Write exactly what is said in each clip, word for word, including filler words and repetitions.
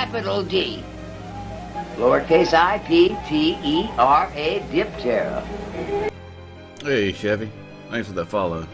capital D. Lowercase I, P, T, E, R, A, Diptera. Hey, Chevy. Thanks for that follow.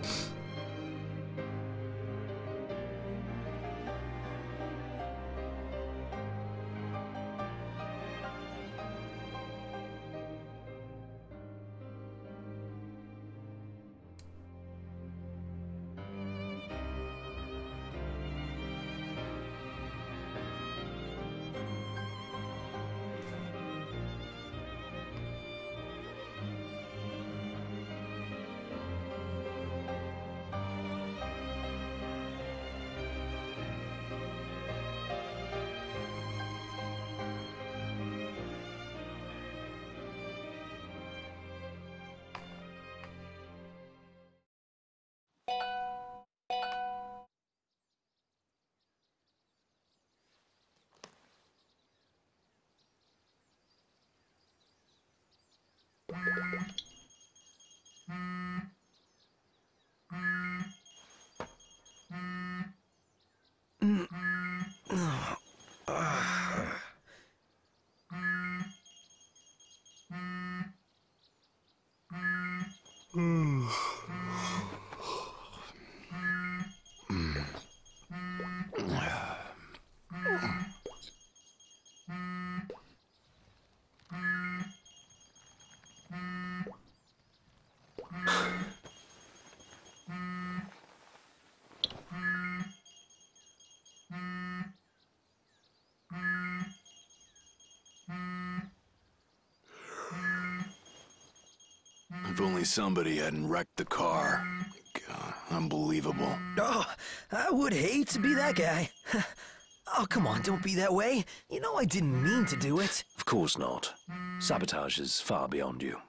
If only somebody hadn't wrecked the car. God, unbelievable. Oh, I would hate to be that guy. Oh, come on, don't be that way. You know I didn't mean to do it. Of course not. Sabotage is far beyond you.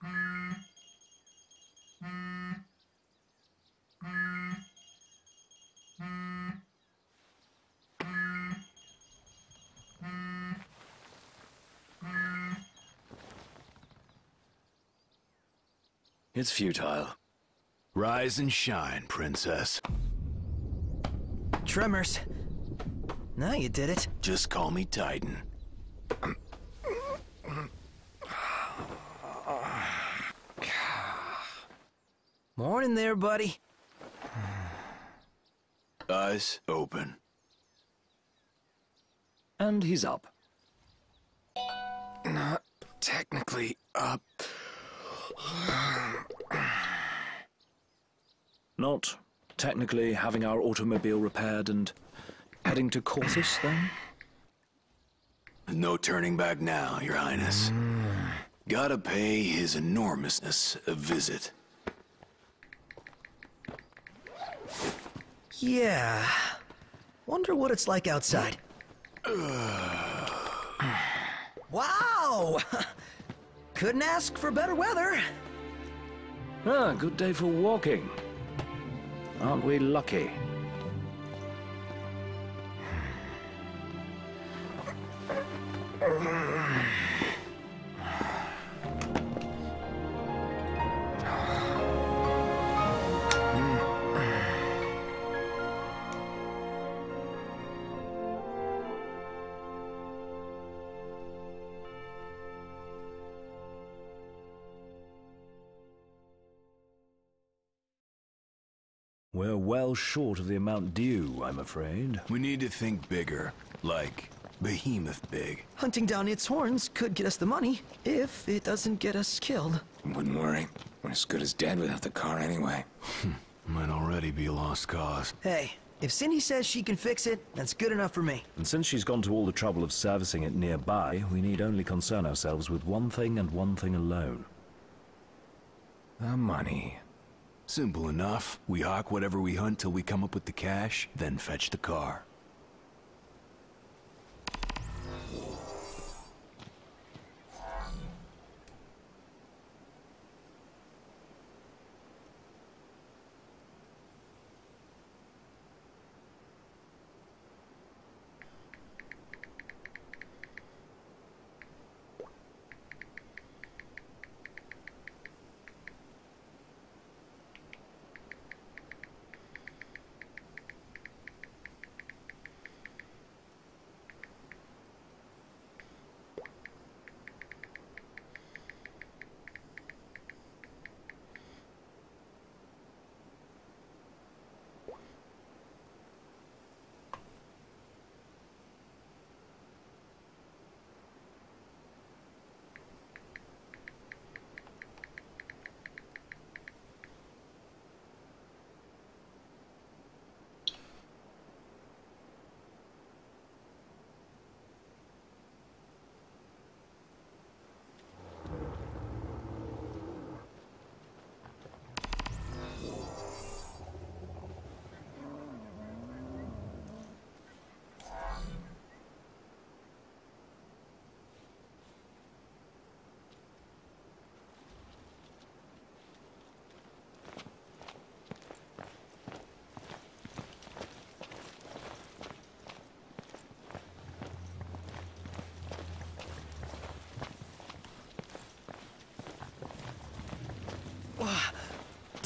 It's futile. Rise and shine, princess. Tremors. Now you did it. Just call me Titan. Morning there, buddy. Eyes open. And he's up. Not technically up. Not technically having our automobile repaired and heading to Corthus, then? No turning back now, Your Highness. Gotta pay his enormousness a visit. Yeah. Wonder what it's like outside. Wow! Couldn't ask for better weather. Ah, good day for walking. Aren't we lucky? We're well short of the amount due, I'm afraid. We need to think bigger, like behemoth big. Hunting down its horns could get us the money, if it doesn't get us killed. Wouldn't worry. We're as good as dead without the car anyway. Might already be a lost cause. Hey, if Cindy says she can fix it, that's good enough for me. And since she's gone to all the trouble of servicing it nearby, we need only concern ourselves with one thing and one thing alone. The money. Simple enough. We hawk whatever we hunt till we come up with the cash, then fetch the car.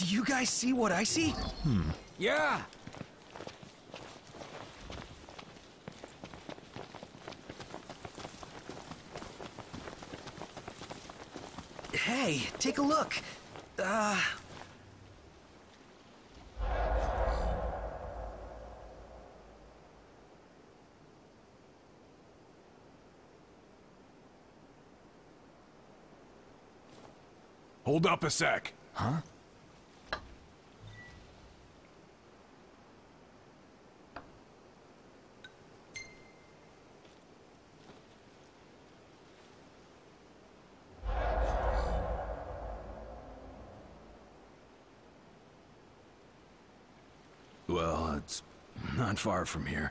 Do you guys see what I see? Hmm. Yeah! Hey, take a look. Uh... Hold up a sec. Huh? Well, it's not far from here.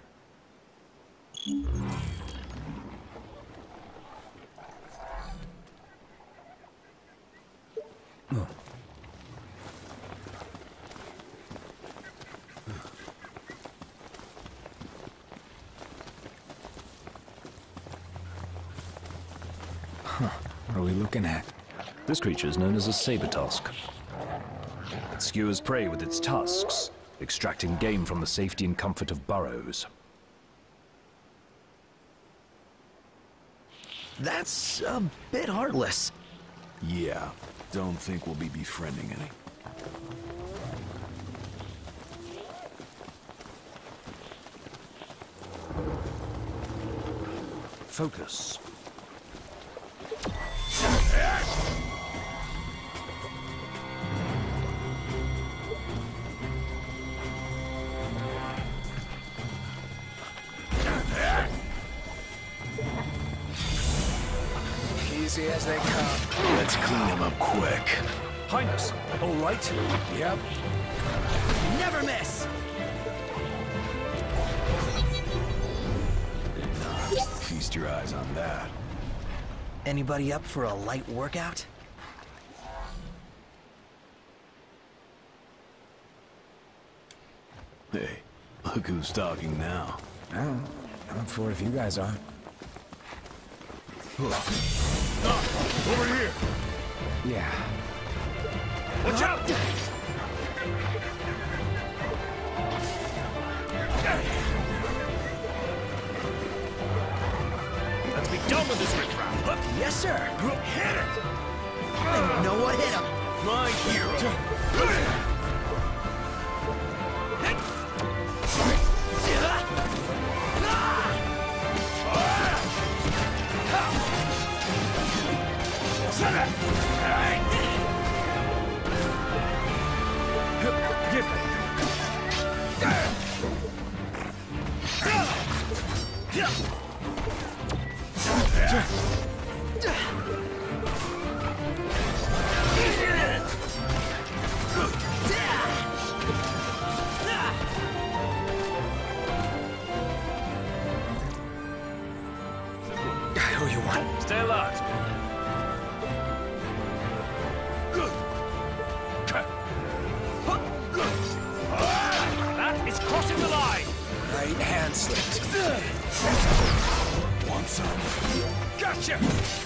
Oh. Huh. What are we looking at? This creature is known as a saber tusk. It skewers prey with its tusks, extracting game from the safety and comfort of burrows. That's a bit heartless. Yeah, don't think we'll be befriending any. Focus. Easy as they come. Let's clean him up quick. Highness, all right? Yep. Never miss! Feast your eyes on that. Anybody up for a light workout? Hey, look who's talking now. Oh, I'm up for it if you guys are. Over here! Yeah. Watch out! Let's be done with this riffraff! Yes, sir! Hit it! I know what hit him! My hero! Give me! I owe you one. Stay alive! That is crossing the line! Right hand slipped. Want some? Gotcha!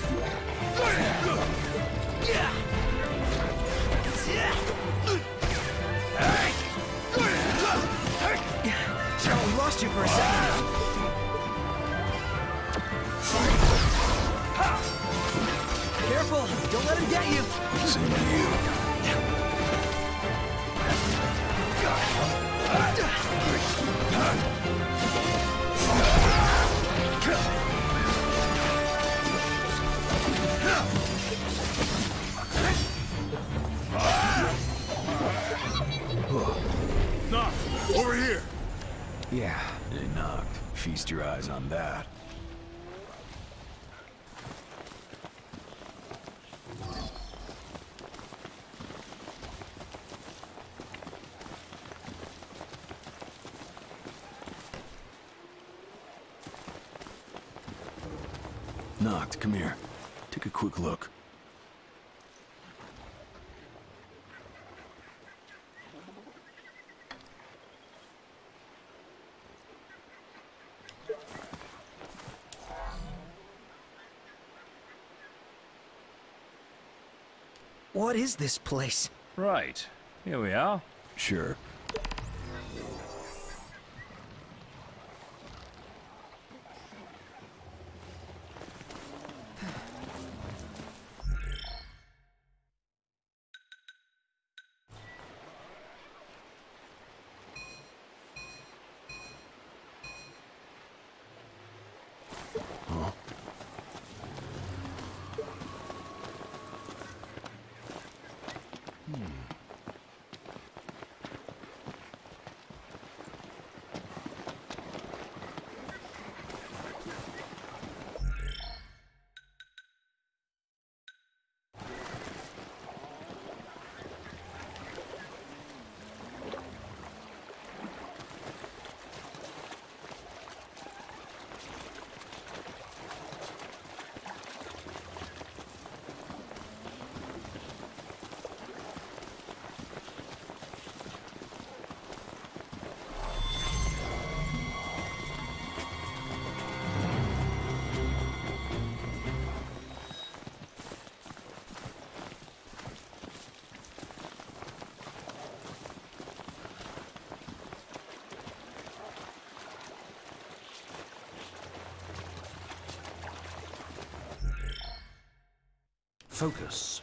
We lost you for a second. Careful! Don't let him get you! Same to you. Knock! Over here! Yeah. They knocked. Feast your eyes on that. Knocked, come here. Take a quick look. What is this place? Right. Here we are. Sure. Focus.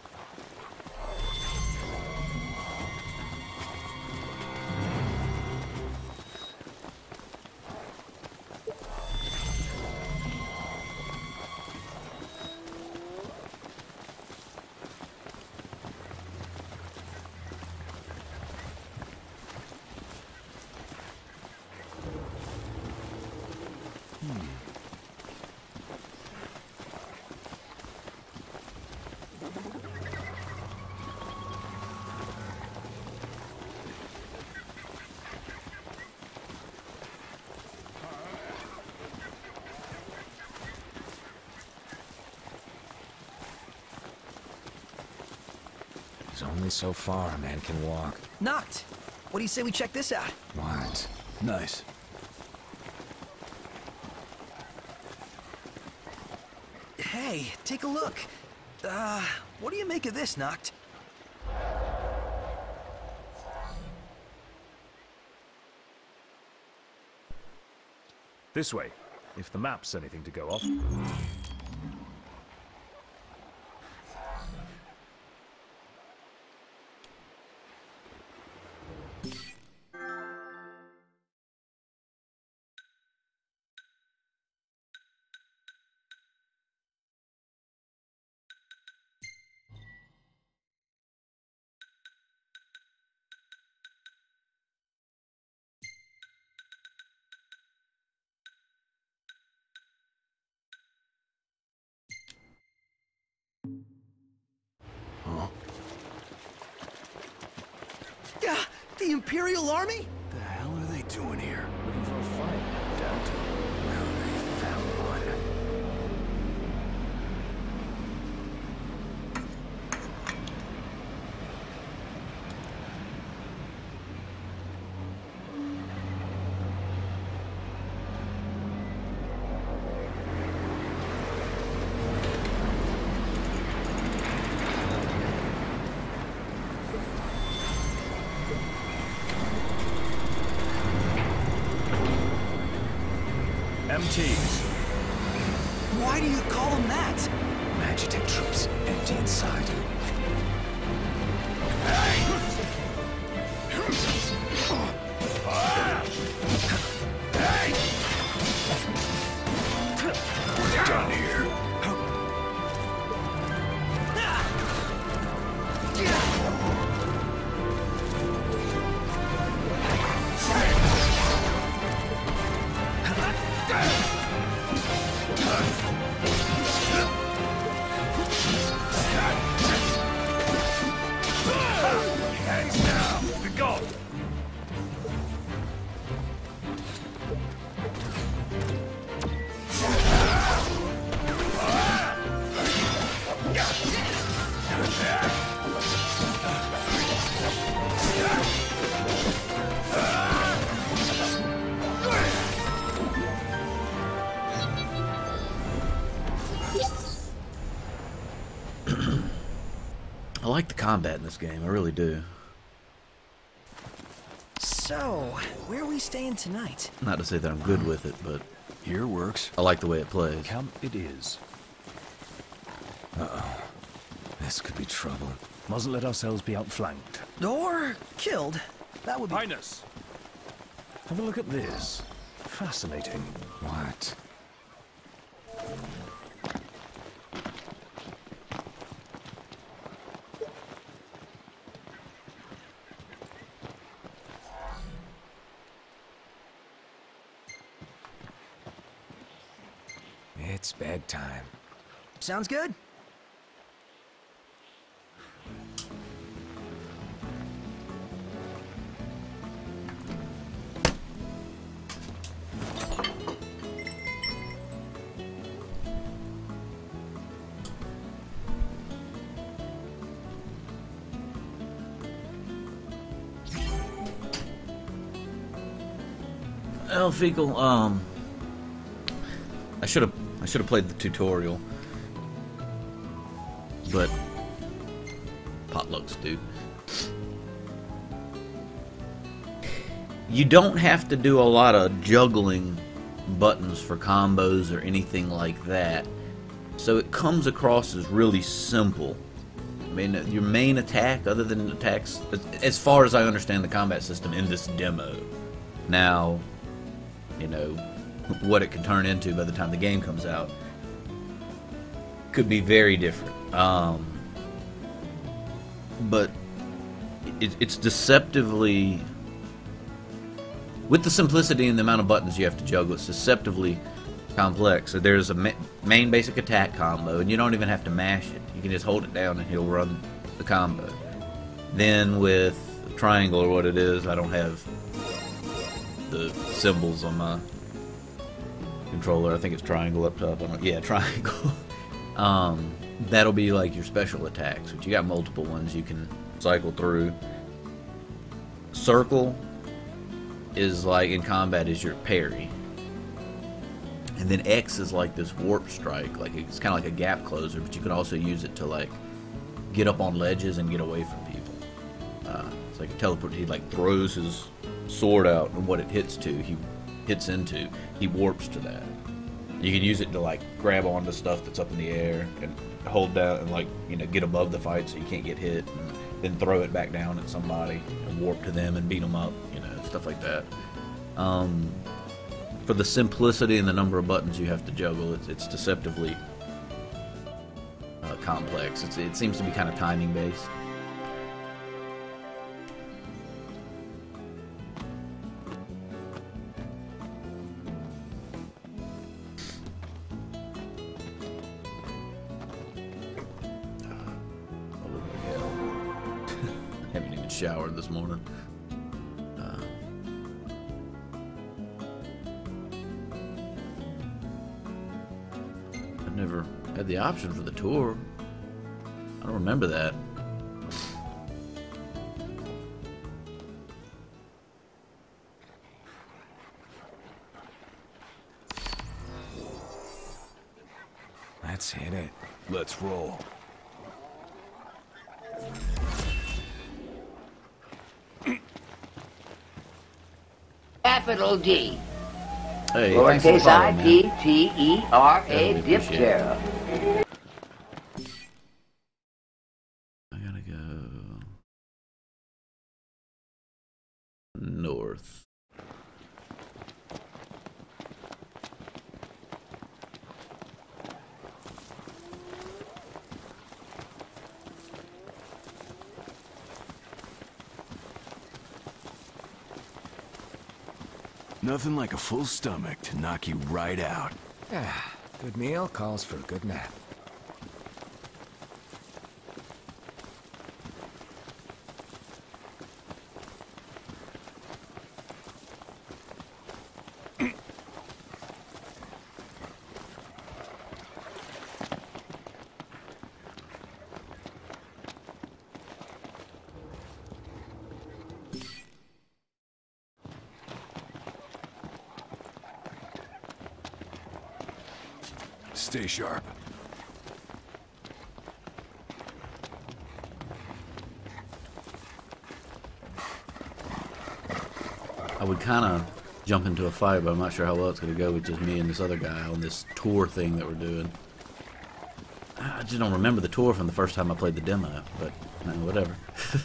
There's only so far a man can walk. Knocked. What do you say we check this out? What? Nice. Hey, take a look. Uh, what do you make of this, Knocked? This way, if the map's anything to go off. Yeah, the Imperial Army? The hell are they doing here? Looking for a fight, no doubt. Well, they found one. M Ts. Why do you call them that? Magitech troops empty inside. We're done here. I like the combat in this game, I really do. So, where are we staying tonight? Not to say that I'm good with it, but Here works. I like the way it plays. Camp it is. Uh-oh. This could be trouble. Mustn't let ourselves be outflanked. Or killed. That would be... Highness! Have a look at this. Fascinating. What? It's bedtime. Sounds good. Well, Fecal, um, I should have I should have played the tutorial, but potlucks, dude. You don't have to do a lot of juggling buttons for combos or anything like that, so it comes across as really simple. I mean, your main attack, other than attacks, as far as I understand the combat system in this demo, now, you know, what it can turn into by the time the game comes out could be very different. Um, but it, it's deceptively, with the simplicity and the amount of buttons you have to juggle, it's deceptively complex. So there's a ma main basic attack combo, and you don't even have to mash it. You can just hold it down and he'll run the combo. Then with triangle, or what it is, I don't have the symbols on my controller. I think it's triangle up top. I don't, yeah, triangle. um, that'll be like your special attacks, which you got multiple ones you can cycle through. Circle is like in combat is your parry, and then X is like this warp strike. Like it's kind of like a gap closer, but you can also use it to like get up on ledges and get away from people. Uh, it's like a teleport. He like throws his sword out, and what it hits to, he hits into, he warps to that. You can use it to like grab onto stuff that's up in the air and hold down and like, you know, get above the fight so you can't get hit, and then throw it back down at somebody and warp to them and beat them up, you know, stuff like that. Um, for the simplicity and the number of buttons you have to juggle, it's, it's deceptively uh, complex. It's, it seems to be kind of timing based. Showered this morning. Uh, I've never had the option for the tour. I don't remember that. Let's hit it. Let's roll. Capital D. Hey, thanks for the Lowercase follow, I, man. P, T, E, R, A, Really appreciate it. Diptera. I gotta go north. Nothing like a full stomach to knock you right out. Ah, good meal calls for a good nap. Stay sharp. I would kind of jump into a fight, but I'm not sure how well it's going to go with just me and this other guy on this tour thing that we're doing. I just don't remember the tour from the first time I played the demo, but no, whatever.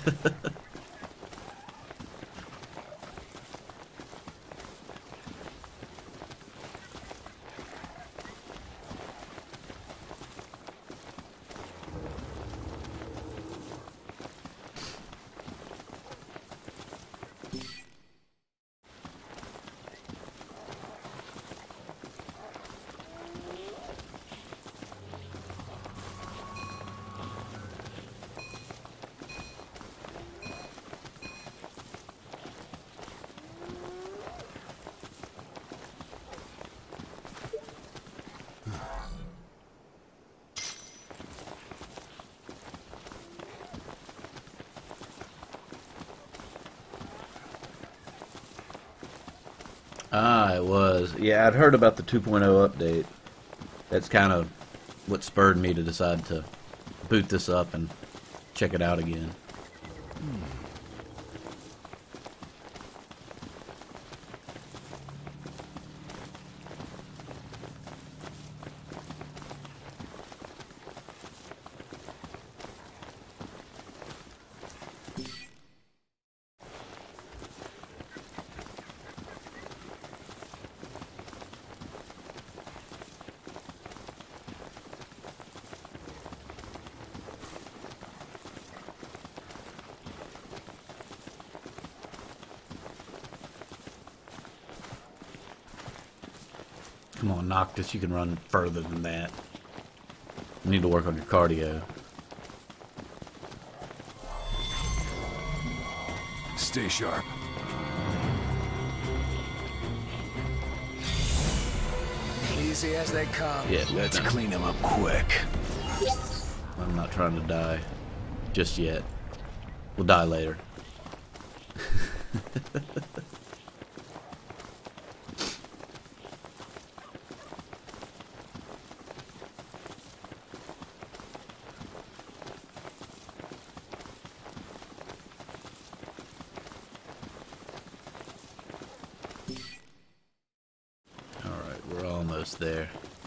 Ah, it was. Yeah, I'd heard about the two point oh update. That's kind of what spurred me to decide to boot this up and check it out again. Hmm. Come on, Noctis, you can run further than that. You need to work on your cardio. Stay sharp. Easy as they come. Yeah, Let's no. clean him up quick. I'm not trying to die just yet. We'll die later. We're almost there.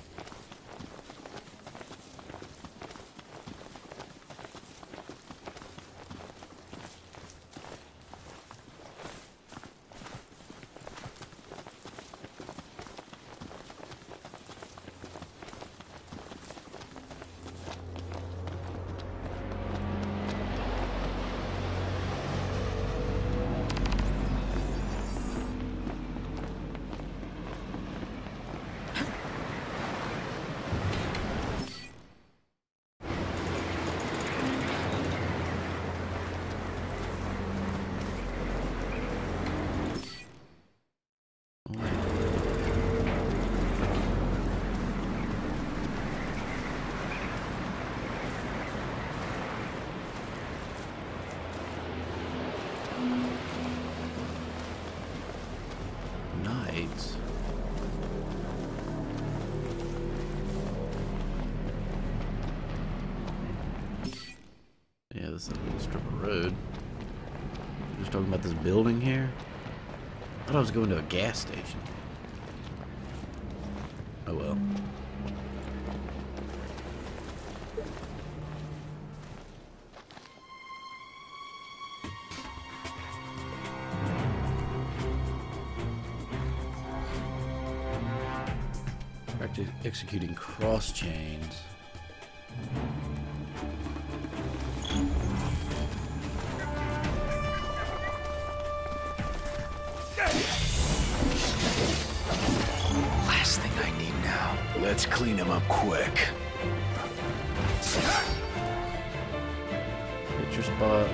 Nice. Yeah, this is a little strip of road. Just talking about this building here. I thought I was going to a gas station. Oh well. Practice executing cross chains. Last thing I need now. Let's clean him up quick. Hit your spot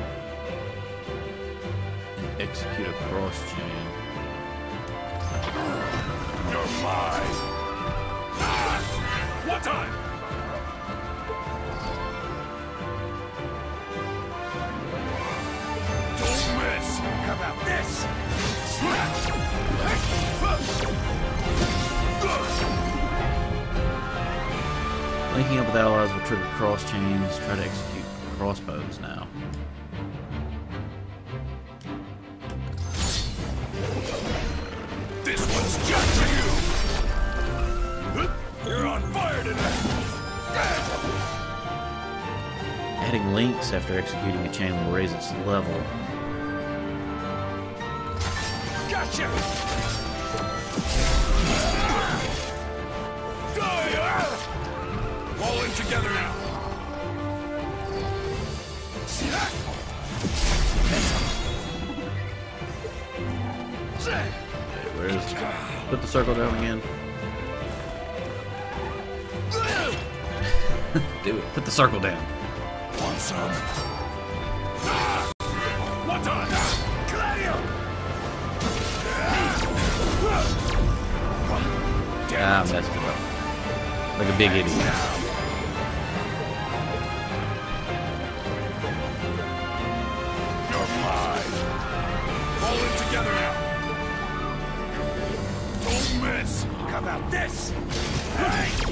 and execute a cross chain. You're mine. One time. Don't miss. How about this? Linking up with allies will trigger cross chains. Try to execute crossbows now. one's just for you! You're on fire tonight! Adding links after executing a chain will raise its level. Gotcha! Die! All in together now! Okay, where is it? Put the circle down again. Do it. Put the circle down. Want some? Ah! One time! Gladio! Ah, I messed it up. Like a big idiot. You're mine. All in together now. Don't miss. How about this? Hey!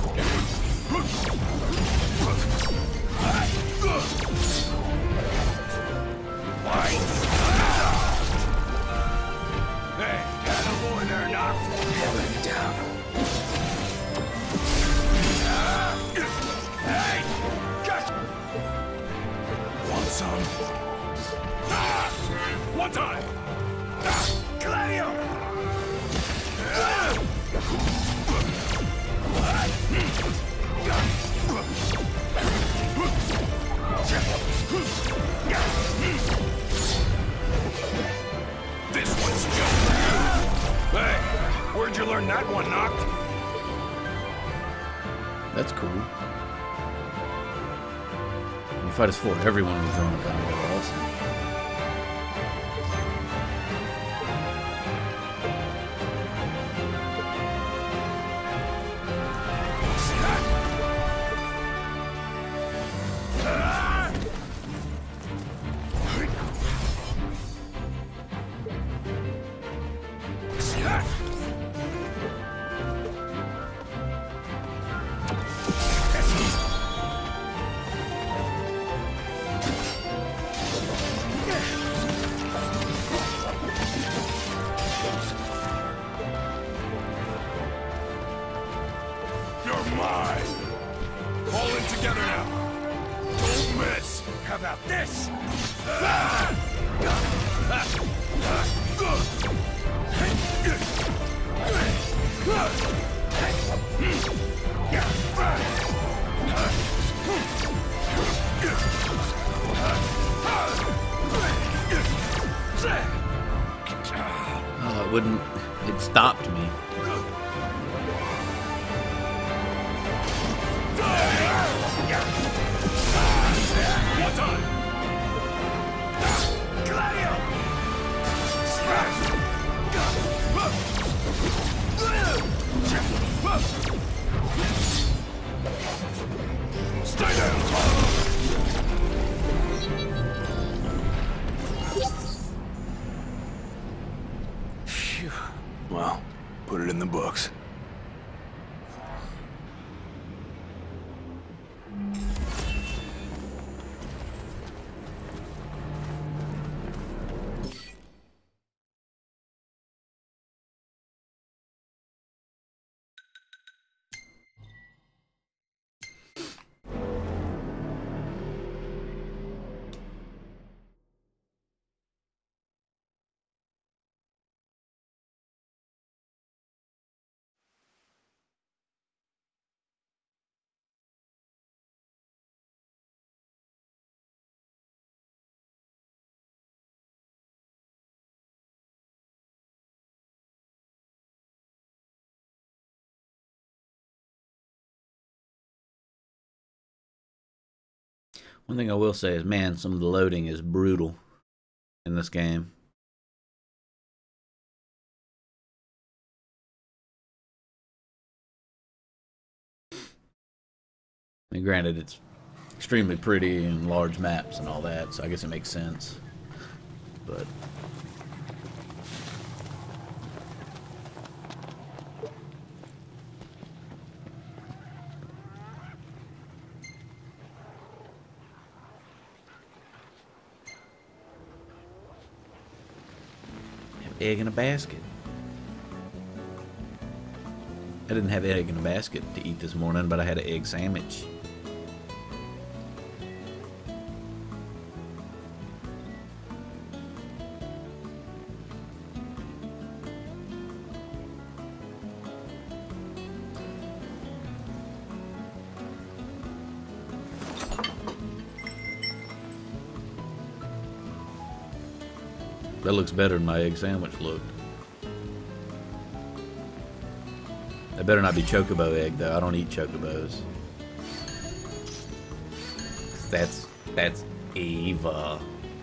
Hey, got a boy there, knock. Let me down. Hey! Gotcha! Want some? Ah! One time! Ah! Gladio! Ah! This one's just for you! Hey! Where'd you learn that one, Knock? That's cool. When you fight as four, everyone will join the combat. Awesome. You're mine! All in together now! Don't miss! How about this? Oh, it wouldn't. It stopped me. One time! Gladio! Stay down! Phew. Well, put it in the books. One thing I will say is, man, some of the loading is brutal in this game. I mean, granted, it's extremely pretty and large maps and all that, so I guess it makes sense. But egg in a basket. I didn't have egg in a basket to eat this morning, but I had an egg sandwich. That looks better than my egg sandwich looked. That better not be chocobo egg, though. I don't eat chocobos. That's that's Eva.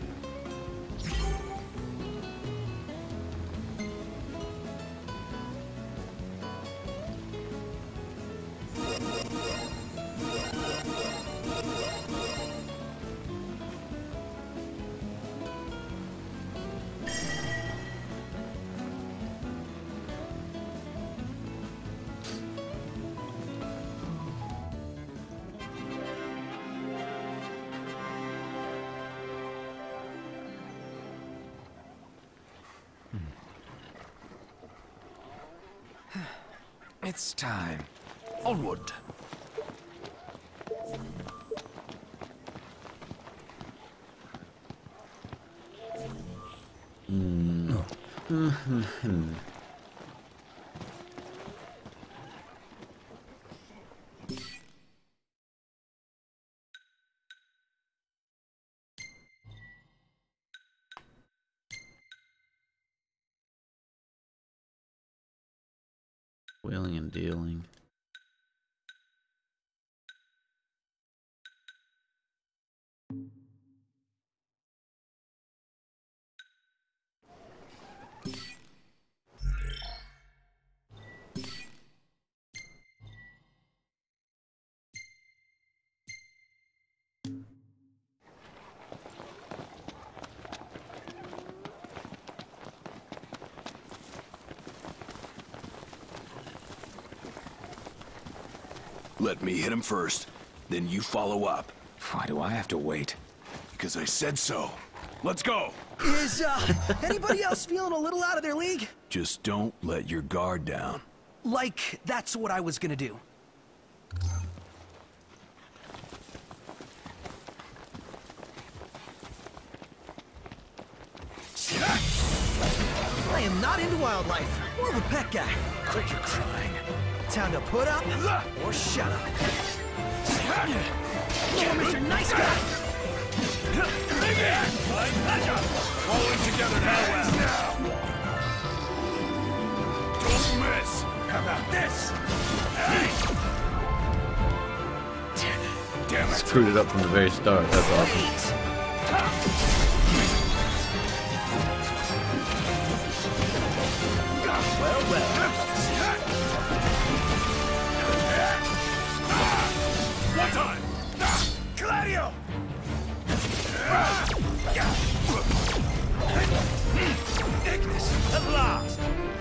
It's time. Onward. Mm. Mm-hmm. Wheeling and dealing. Let me hit him first, then you follow up. Why do I have to wait? Because I said so. Let's go! Is, uh, anybody else feeling a little out of their league? Just don't let your guard down. Like, that's what I was gonna do. I am not into wildlife. More of a pet guy. Quit your crying. Time to put up or shut up. Oh, Mister Nice Guy! Falling together now, well. Don't miss! How about this? Damn it! Screwed it up from the very start. That's awesome. Well, well. One time! Gladio! Ignis, at last!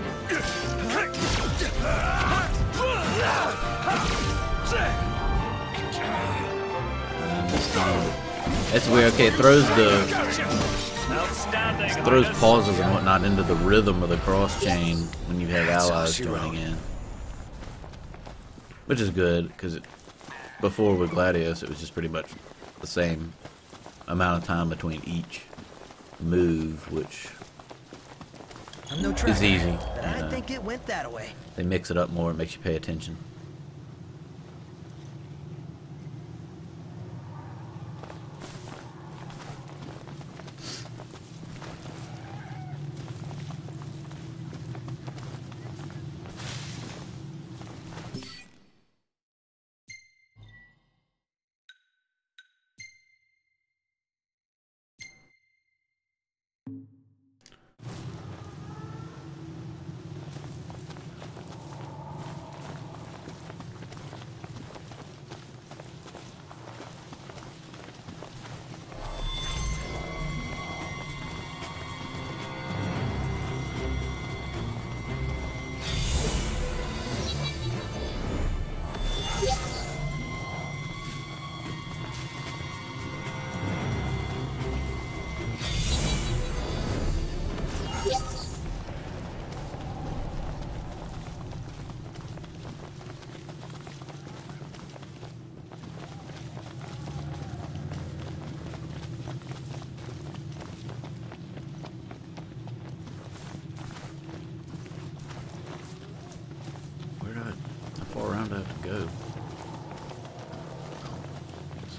That's weird. Okay, it throws the Outstanding. throws pauses and whatnot into the rhythm of the cross chain when you have allies joining in, which is good because before with Gladius it was just pretty much the same amount of time between each move, which I'm no tracker, is easy. but I Uh, think it went that way. they mix it up more, it makes you pay attention.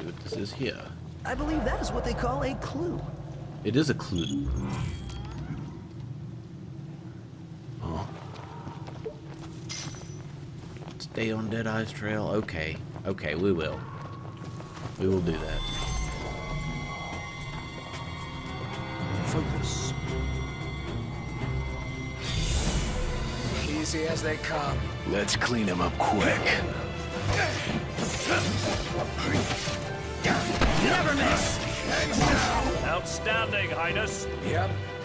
see what this is here. I believe that is what they call a clue. It is a clue. Huh? Stay on Deadeye's trail. Okay. Okay, we will. We will do that. Focus. Easy as they come. Let's clean him up quick. Never miss! Outstanding, Highness. Yep.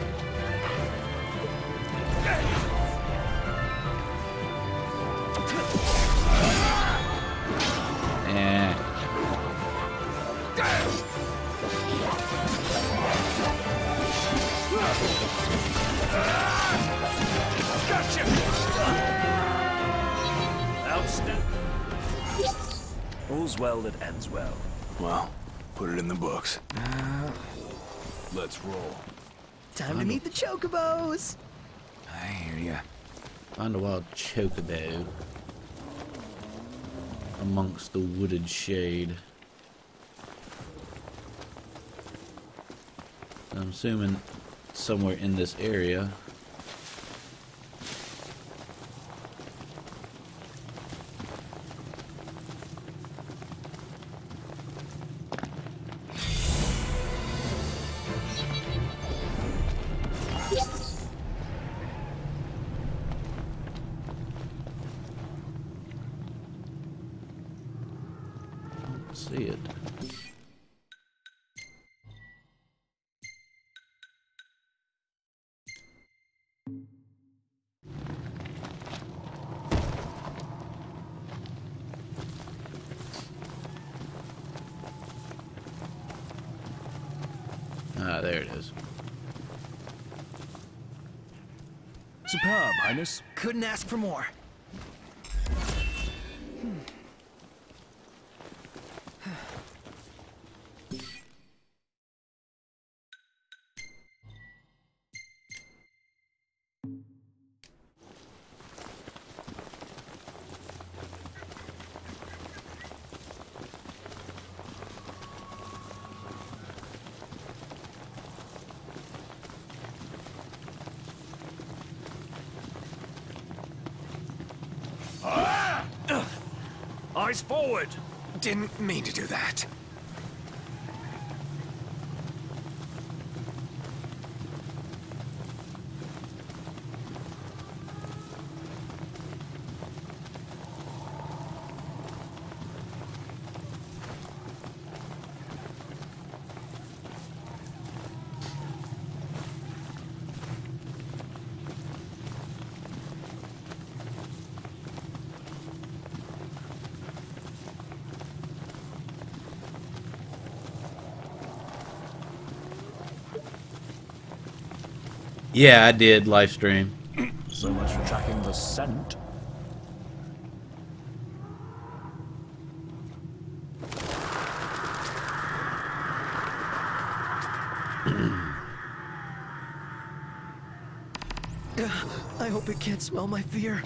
Eh. Gotcha. Outstanding. All's well that ends well. Well, put it in the books. Uh, Let's roll. Time to meet the Chocobos! I hear ya. Find a wild chocobo amongst the wooded shade. I'm assuming somewhere in this area. See it. Ah, there it is. Superb, Highness. Couldn't ask for more. Eyes forward. Didn't mean to do that. Yeah, I did live stream. So much for tracking the scent. I hope it can't smell my fear.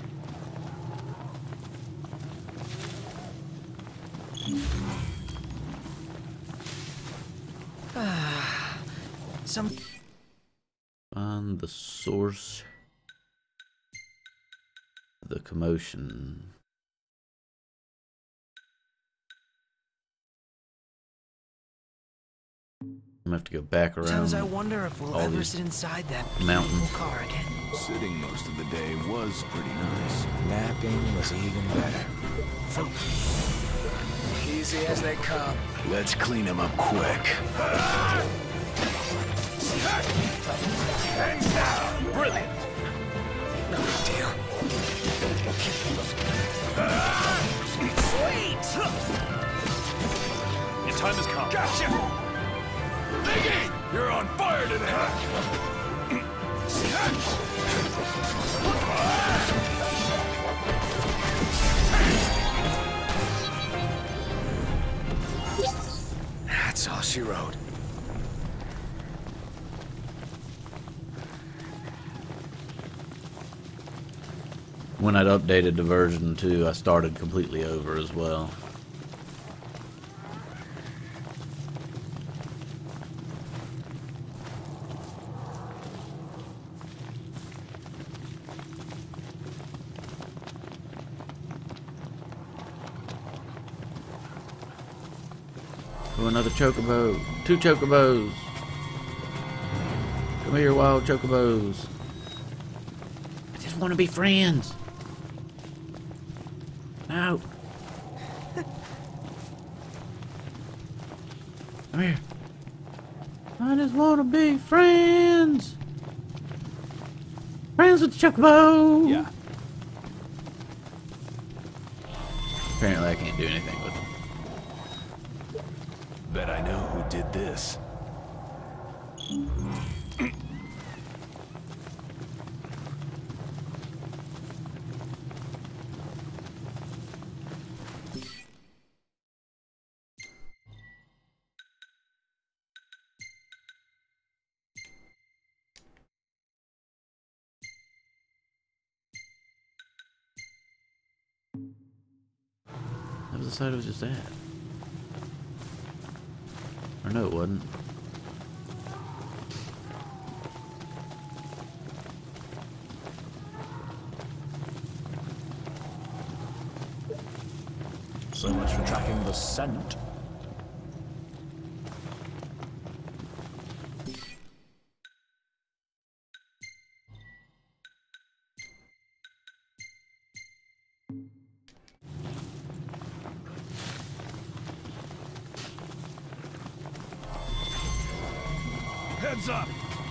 Ah, some... Find the source of the commotion. I'm gonna have to go back around. Sometimes I wonder if we'll all ever these sit inside that mountains. beautiful car again. Sitting most of the day was pretty nice. Napping was even better. Easy as they come. Let's clean him up quick. Brilliant. No big deal. Sweet. Your time has come. Gotcha! Biggie! You're on fire today! That's all she wrote. When I'd updated to version two, I started completely over as well. Oh, another chocobo. Two chocobos. Come here, wild chocobos. I just want to be friends. No. Come here. I just want to be friends. Friends with the chocobo. Yeah. Apparently I can't do anything with them. Bet I know who did this. That was the side it was just at. Or no, it wasn't. So much for tracking the scent. Heads up!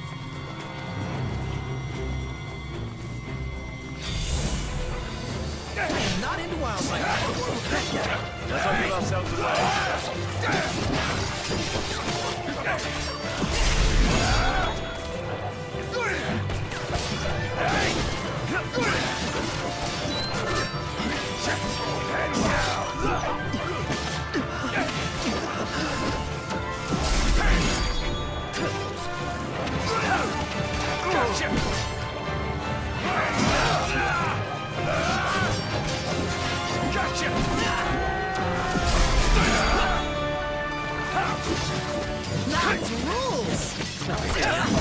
Not into wildlife. Let's not give ourselves away. That's rules.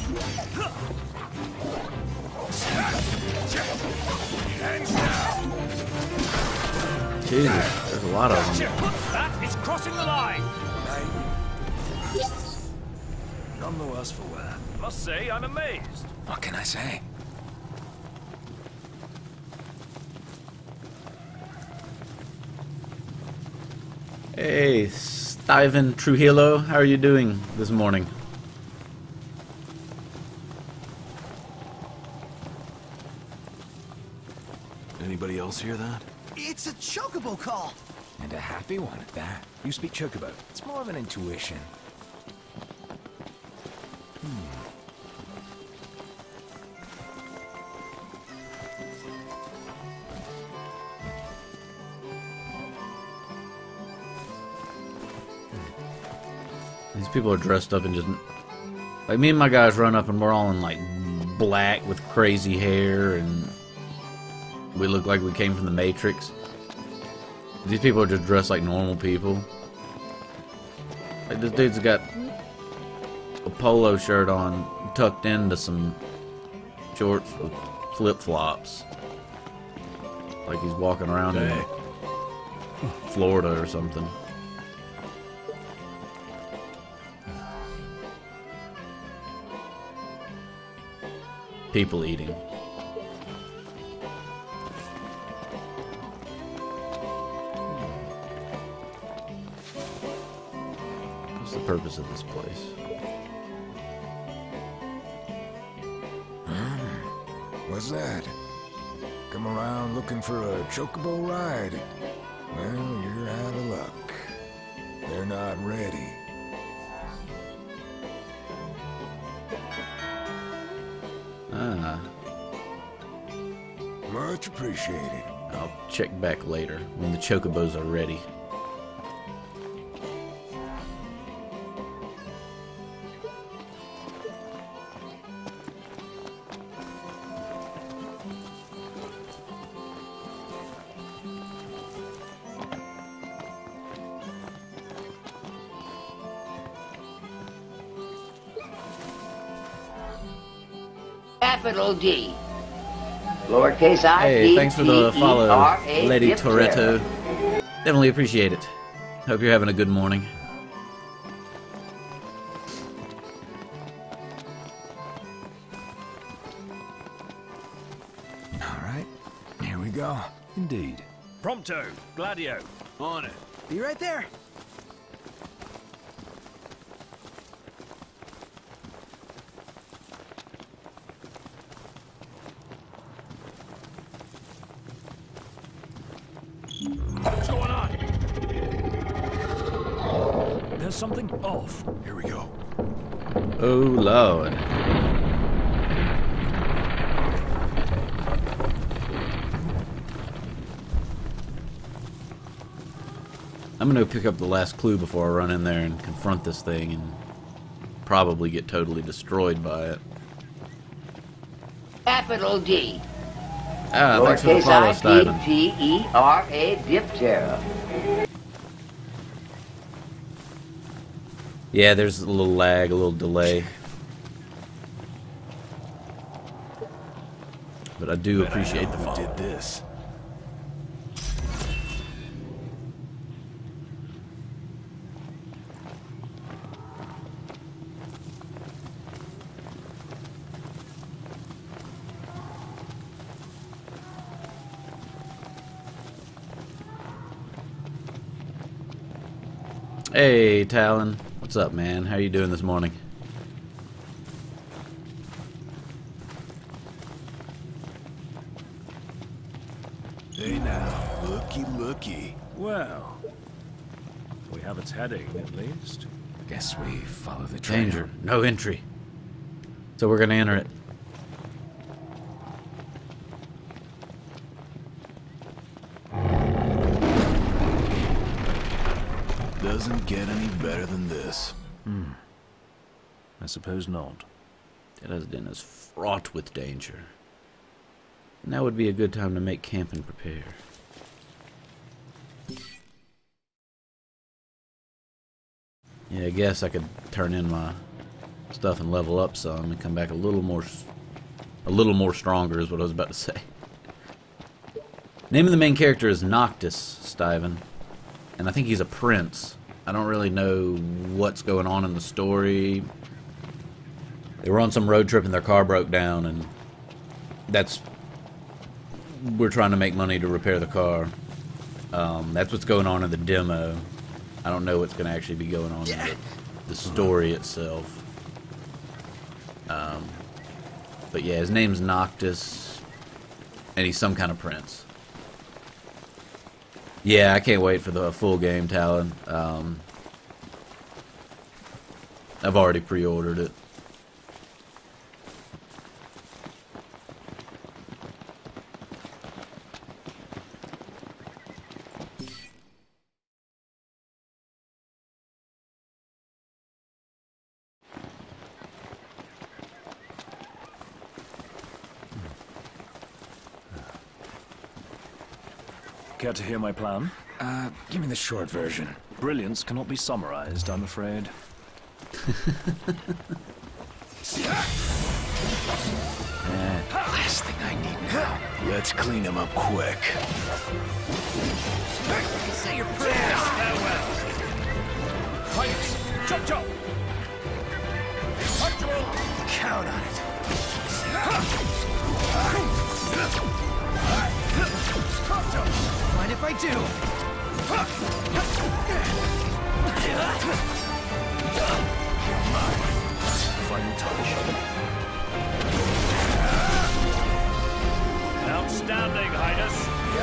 Jesus, there's a lot of them. That is crossing the line. None the worse for wear. Must say, I'm amazed. What can I say? Hey, Steven Trujillo, how are you doing this morning? Anybody else hear that? It's a chocobo call. And a happy one at that. You speak chocobo. It's more of an intuition. These people are dressed up in just... Like, me and my guys run up and we're all in, like, black with crazy hair and... We look like we came from the Matrix. These people are just dressed like normal people. Like, this dude's got a polo shirt on, tucked into some shorts with flip-flops. Like he's walking around in Florida or something. People eating. What's the purpose of this place? What's that? Come around looking for a chocobo ride? Well, you're out of luck. They're not ready. Ah, Much appreciated. I'll check back later when the chocobos are ready. Capital D. Lowercase I. Hey, P, thanks for the T, E, follow, R, A, Lady Diptera. Toretto. Definitely appreciate it. Hope you're having a good morning. go? Indeed. Prompto, Gladio. On it. Be right there. What's going on? There's something off. Here we go. Oh, Lord. I'm gonna pick up the last clue before I run in there and confront this thing and probably get totally destroyed by it. Capital D. Ah, thanks for the Lowercase follow, I, Steven. P, T, E, R, A, Diptera. Yeah, there's a little lag, a little delay. But I do appreciate the Who follow. did this? Hey, Talon. What's up, man? How you doing this morning? Hey now, looky looky. Well, we have its heading, at least. Guess we follow the trail. Danger. No entry. So we're gonna enter it. Doesn't get any better than this. I suppose not. Dresden is fraught with danger. Now would be a good time to make camp and prepare. Yeah, I guess I could turn in my stuff and level up some and come back a little more, a little more stronger is what I was about to say. Name of the main character is Noctis, Steven, and I think he's a prince. I don't really know what's going on in the story. They were on some road trip and their car broke down, and that's... we're trying to make money to repair the car. Um, that's what's going on in the demo. I don't know what's going to actually be going on in the, the story itself. Um, but yeah, his name's Noctis, and he's some kind of prince. Yeah, I can't wait for the full game, Talon. Um, I've already pre-ordered it. Care to hear my plan? Uh, give me the short version. Brilliance cannot be summarized, I'm afraid. Last thing I need now. Let's clean him up quick. Say your prayers. Highness! Chop chop! Punctual! Count on it. Mind if I do? Final touch. Outstanding, Highness.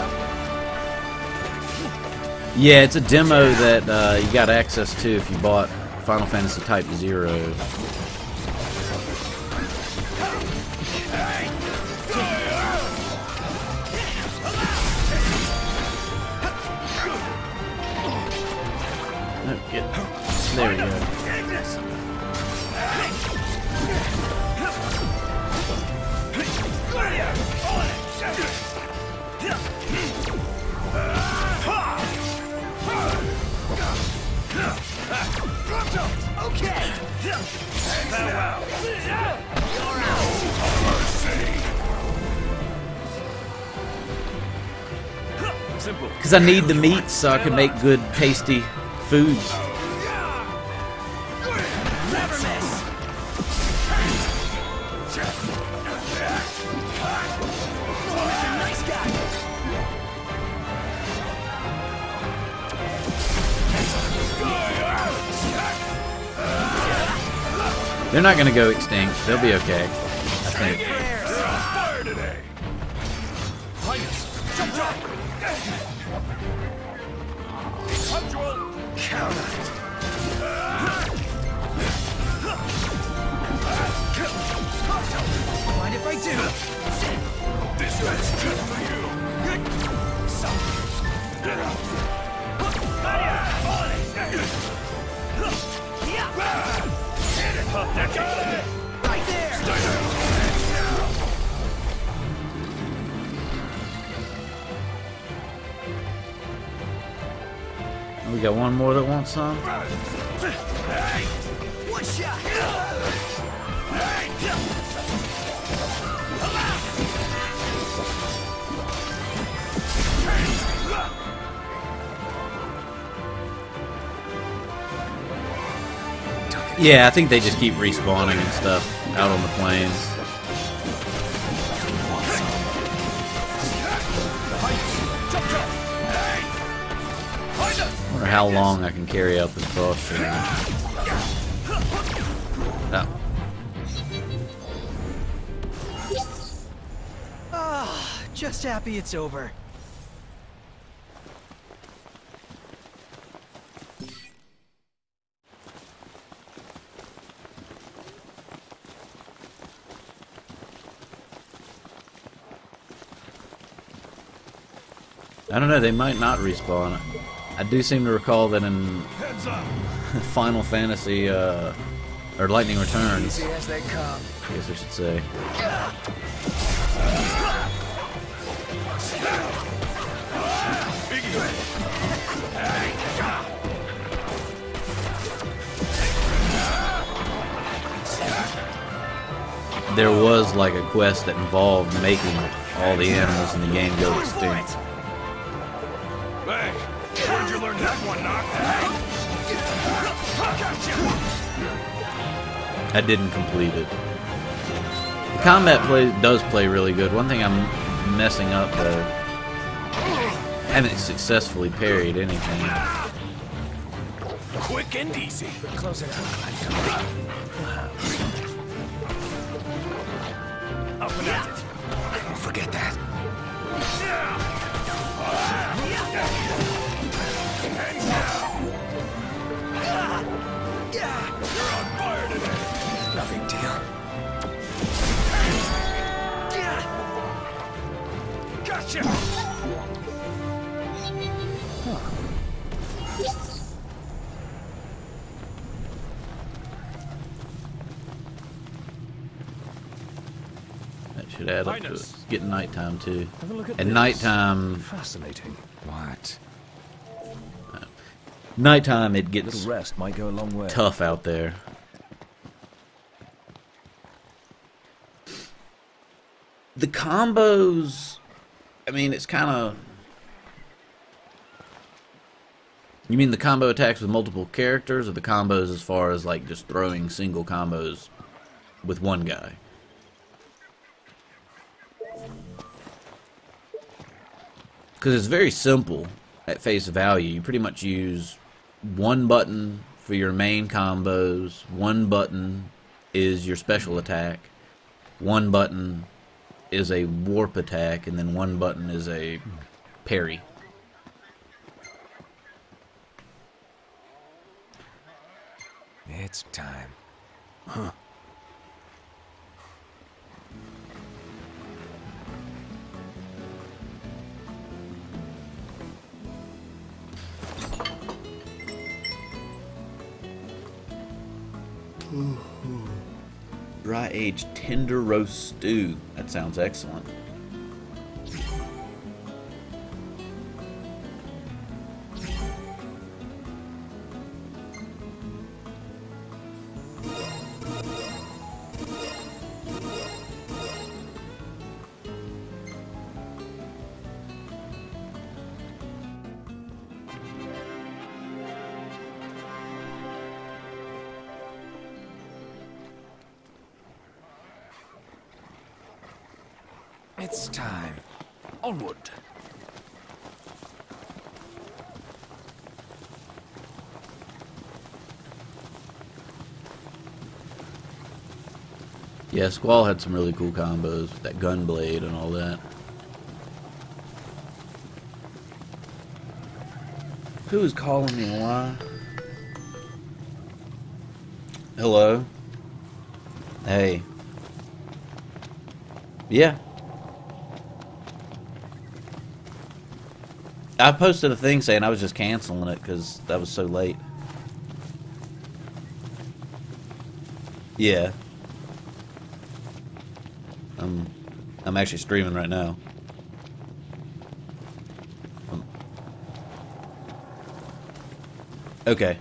Yeah, it's a demo that uh, you got access to if you bought Final Fantasy Type Zero. Oh, get, there we go. Okay. Farewell. Simple. Because I need the meat so I can make good, tasty foods. Never miss. Mister Nice Guy. They're not gonna go extinct. They'll be okay. I think. You're on fire today. Highness, jump, jump. Punctual. Count on it. Mind if I do? This one's just for you. Right there! We got one more that wants some. One shot! Yeah, I think they just keep respawning and stuff out on the plains. I wonder how long I can carry out this boss stream. No. Ah, just happy it's over. I don't know, they might not respawn. I do seem to recall that in Final Fantasy, uh, or Lightning Returns, Easy as they come. I guess I should say. There was like a quest that involved making all the animals in the game go extinct. Hey, where'd you learn that one, Knock? I didn't complete it. The combat play does play really good. One thing I'm messing up though, I haven't successfully parried anything. Quick and easy. Close it out. Up and at it. Don't forget that. You're on fire today. No big deal. Gotcha. That should add up to it. It's getting nighttime too. Have a look at At this. nighttime, Fascinating. What? nighttime it A gets little rest might go a long way. tough out there. The combos, I mean, it's kind of... You mean the combo attacks with multiple characters, or the combos as far as like just throwing single combos with one guy? Because it's very simple at face value. You pretty much use one button for your main combos, one button is your special attack, one button is a warp attack, and then one button is a parry. It's time. Huh. Dry aged tender roast stew. That sounds excellent. It's time. Onward. Yeah, Squall had some really cool combos with that gun blade and all that. Who is calling me? Why? Hello? Hey. Yeah. I posted a thing saying I was just canceling it because that was so late. Yeah. I'm, I'm actually streaming right now. Um, okay.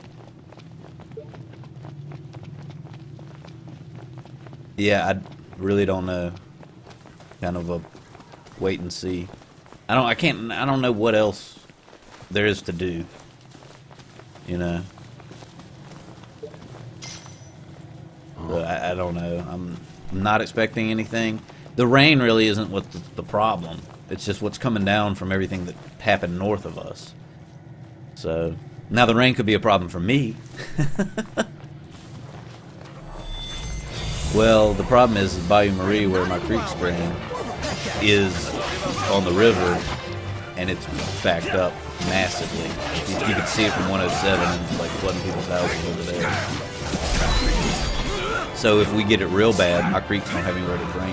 Yeah, I really don't know. Kind of a wait and see. I don't. I can't. I don't know what else there is to do. You know. So I, I don't know. I'm not expecting anything. The rain really isn't what's the, the problem. It's just what's coming down from everything that happened north of us. So now the rain could be a problem for me. Well, the problem is Bayou Marie, where my creek spring is on the river, and it's backed up massively. You, you can see it from one oh seven and it's like flooding people's houses over there. So if we get it real bad, my creek's don't have anywhere to drain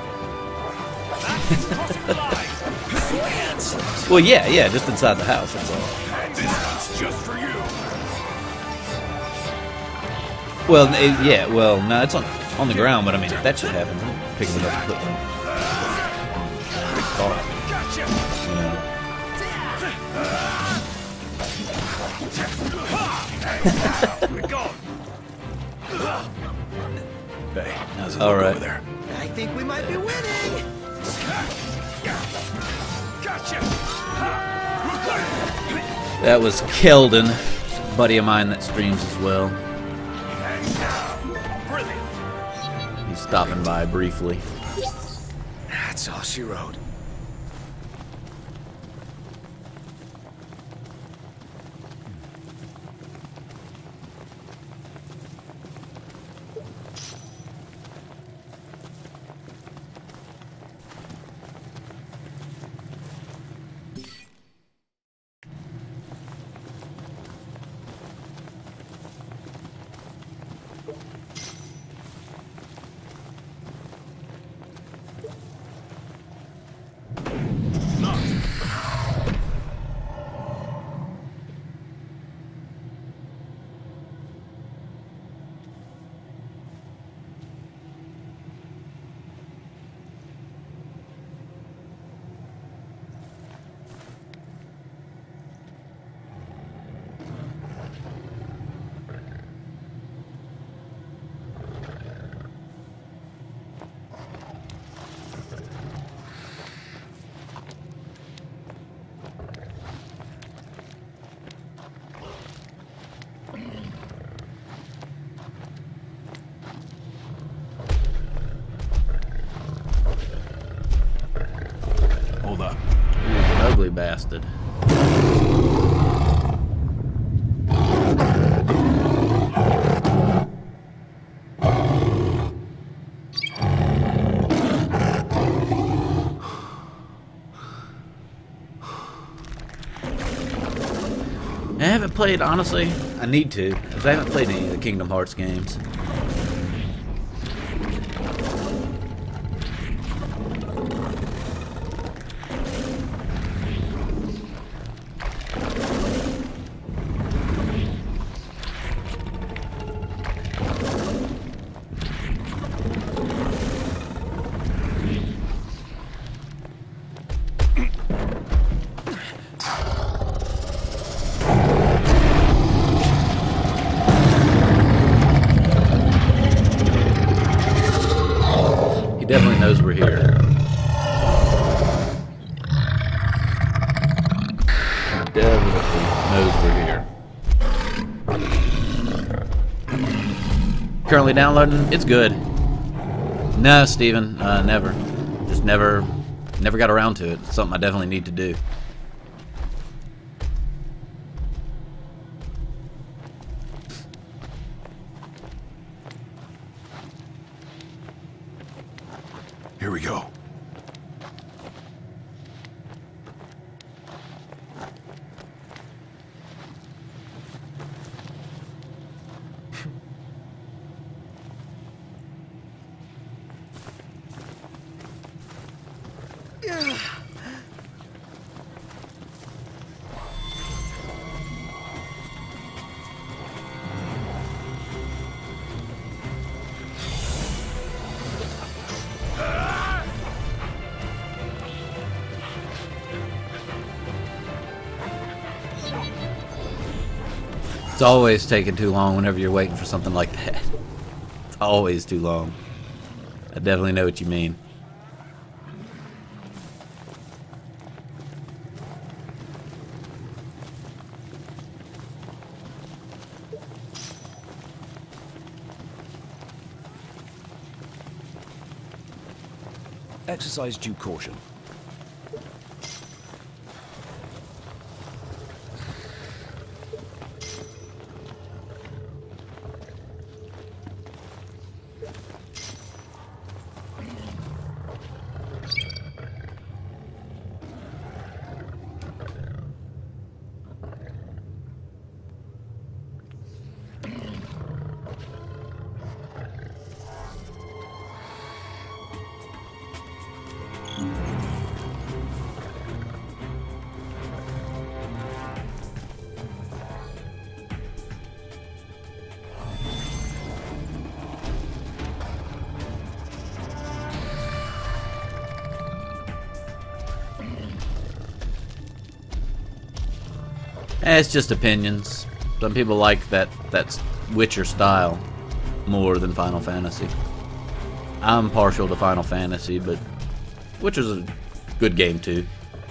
to. Well, yeah, yeah, just inside the house, that's all. Just for you. Well, it, yeah, well, no, it's on on the ground, but I mean, if that shit happens, I'm picking it up and putting it in the car. You know. Hey, how's it All look right. over there? I think we might be winning. That was Keldon, a buddy of mine that streams as well. He's stopping by briefly. That's all she wrote. Hold up. He's an ugly bastard. I haven't played, honestly. I need to, because I haven't played any of the Kingdom Hearts games. Definitely knows we're here. He definitely knows we're here. Currently downloading. It's good. No, Steven, uh, never. Just never, never got around to it. It's something I definitely need to do. Here we go. It's always taking too long whenever you're waiting for something like that. It's always too long. I definitely know what you mean. Exercise due caution. Eh, it's just opinions. Some people like that that Witcher style more than Final Fantasy. I'm partial to Final Fantasy, but Witcher's a good game too.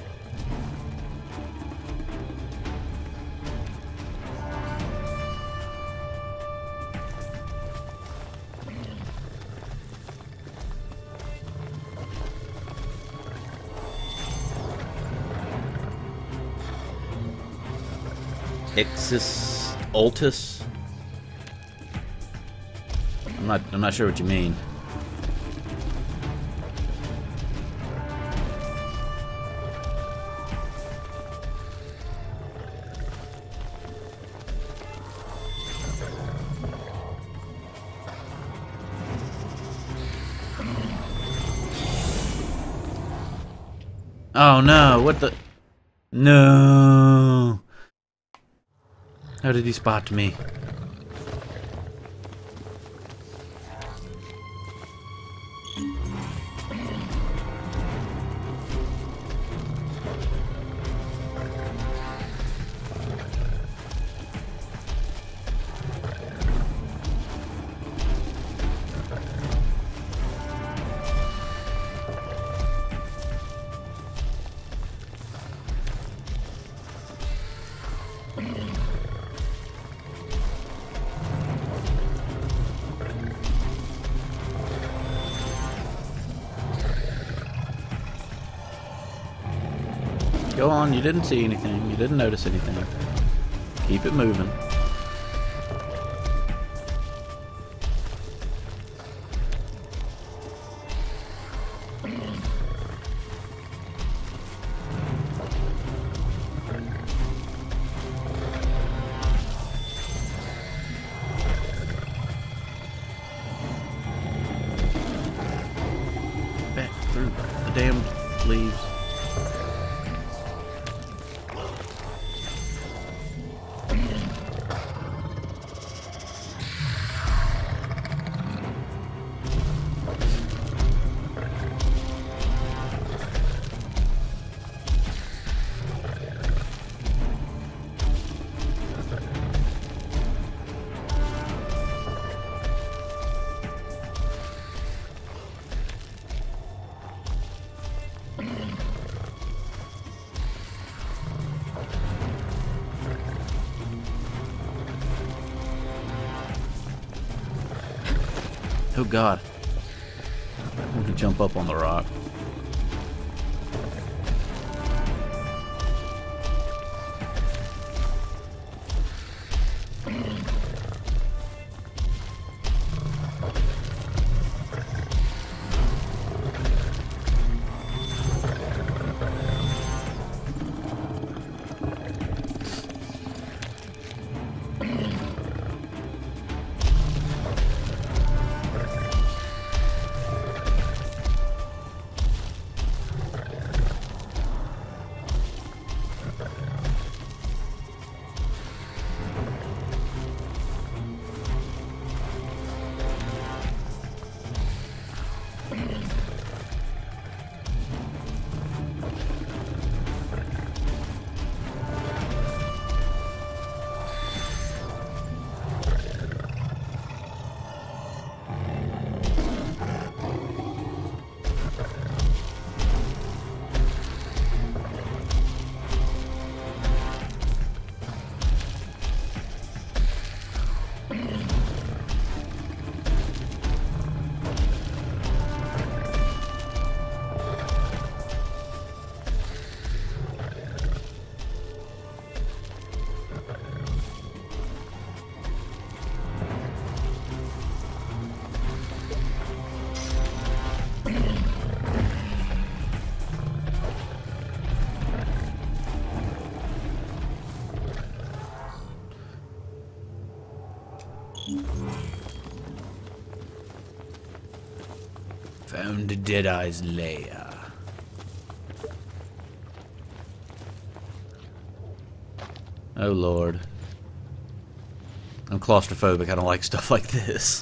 Ixis Altus. I'm not I'm not sure what you mean. Oh no, what the No. How did he spot me? Go on, you didn't see anything. You didn't notice anything. Keep it moving. Back through the damned leaves. Oh god. I'm gonna jump up on the rock. Found Deadeye's lair. Oh Lord. I'm claustrophobic. I don't like stuff like this.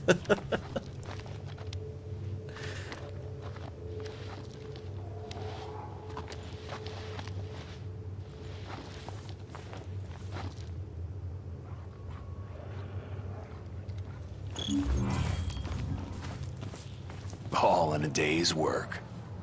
All in a day's work.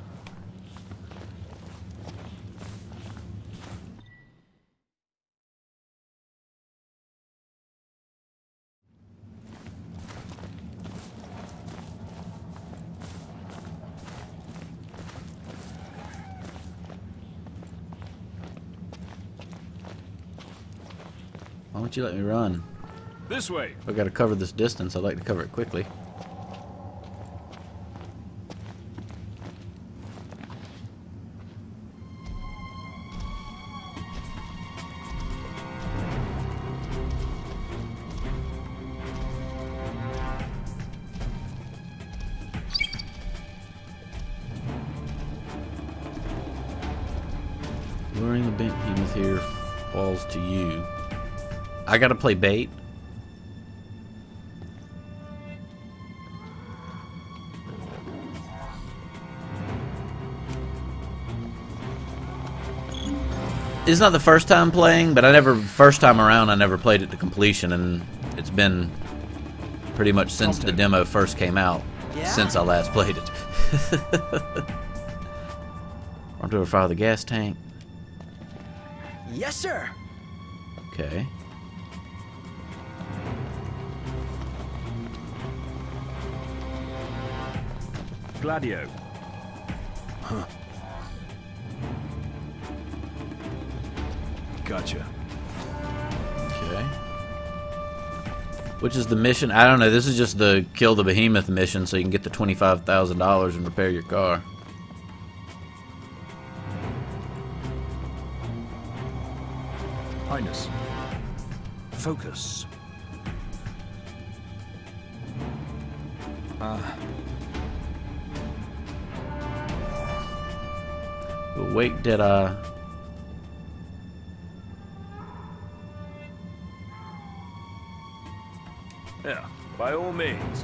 Why don't you let me run? This way. I've got to cover this distance. I'd like to cover it quickly. Luring the bent behemoth here falls to you. I gotta play bait. It's not the first time playing, but I never, first time around, I never played it to completion, and it's been pretty much since the demo first came out, Yeah? since I last played it. Run to fire the gas tank. Yes, sir. Okay. Gladio. Gotcha. Okay. Which is the mission? I don't know. This is just the kill the behemoth mission, so you can get the twenty-five thousand dollars and repair your car. Highness. Focus. Ah, Awake Deadeye. Yeah, by all means.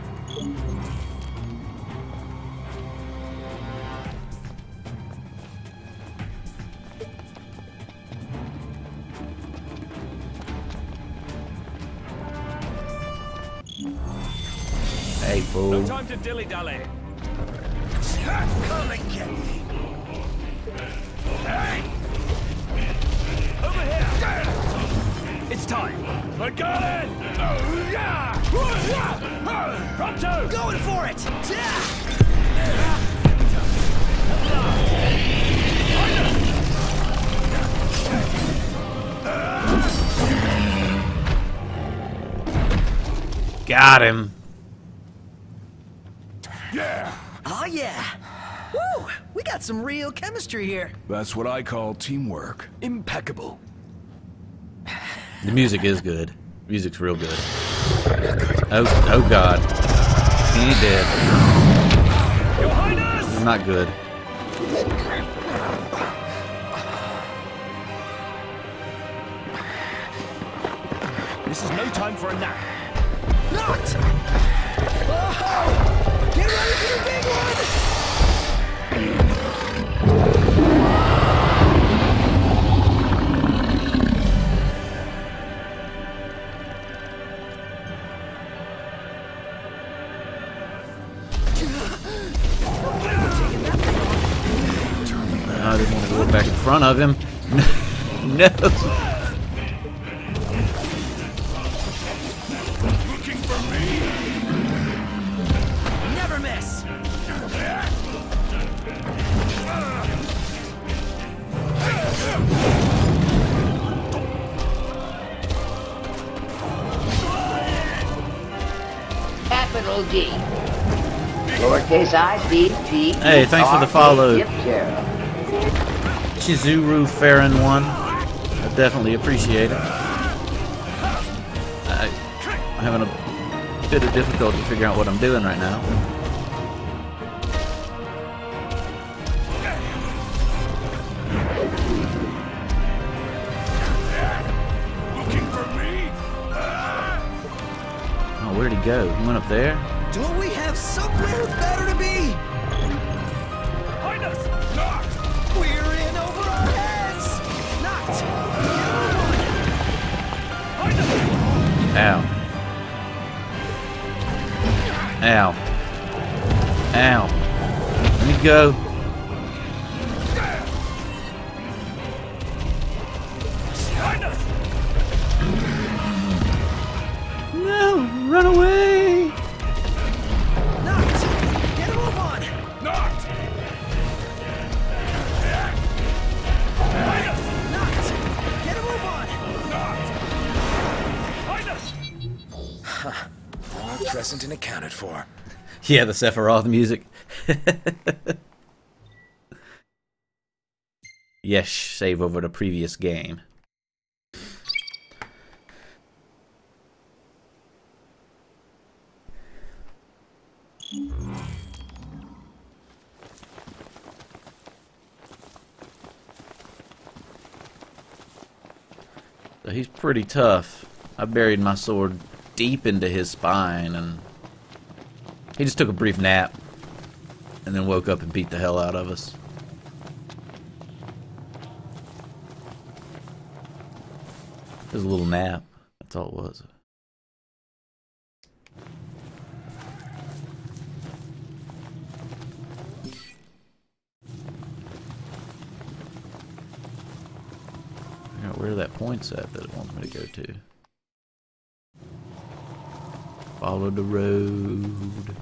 Hey, fool. No time to dilly-dally. Come and get me. Over here! It's time. I got it! Oh, yeah! Pronto! Going for it. Yeah. Got him. Yeah, Oh yeah. Woo! We got some real chemistry here. that's what I call teamwork. Impeccable. The music is good. Music's real good. Oh, oh God. He ain't dead. Your Highness! He's not good. This is no time for a nap. Not! Oh! Get ready for the big one! I didn't want to go back in front of him. No. Looking for me? Never miss! Capital D. Lowercase I, P, T, Hey, thanks for the follow. Diptera. Chizuru Farron one. I definitely appreciate it. I, having a bit of difficulty figuring out what I'm doing right now. Looking for me? Oh, where'd he go? He went up there? Don't we have somewhere better to be? Behind us! Knocked! We're in over our heads! Knocked! Behind us! Ow. Ow. Ow. Let me go. Behind us! No! Run away! Knocked! Get a move on! Knocked! Behind us! Knocked! Get a move on! Knocked! Behind us! All present and accounted for. Yeah, the Sephiroth music. Yes, save over the previous game. So he's pretty tough. I buried my sword deep into his spine, and he just took a brief nap and then woke up and beat the hell out of us. It was a little nap. That's all it was. Figure out where that point's at that it wants me to go to. Follow the road.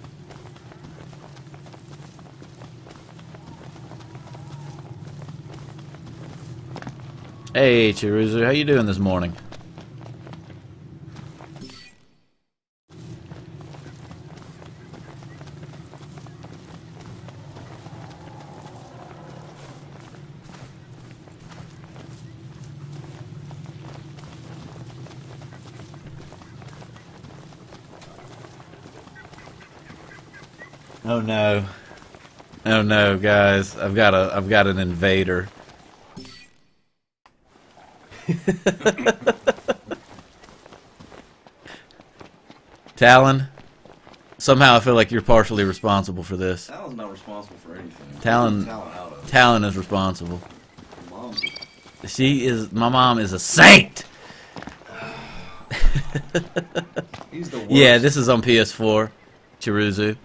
Hey, Chiruzu, how you doing this morning? Oh no. Oh no, guys. I've got a I've got an invader. Talon, somehow I feel like you're partially responsible for this. Talon's not responsible for anything. Talon, Talon, out of it. Talon is responsible. Mom's a- She is. My mom is a saint. He's the worst. Yeah, this is on P S four. Chiruzu.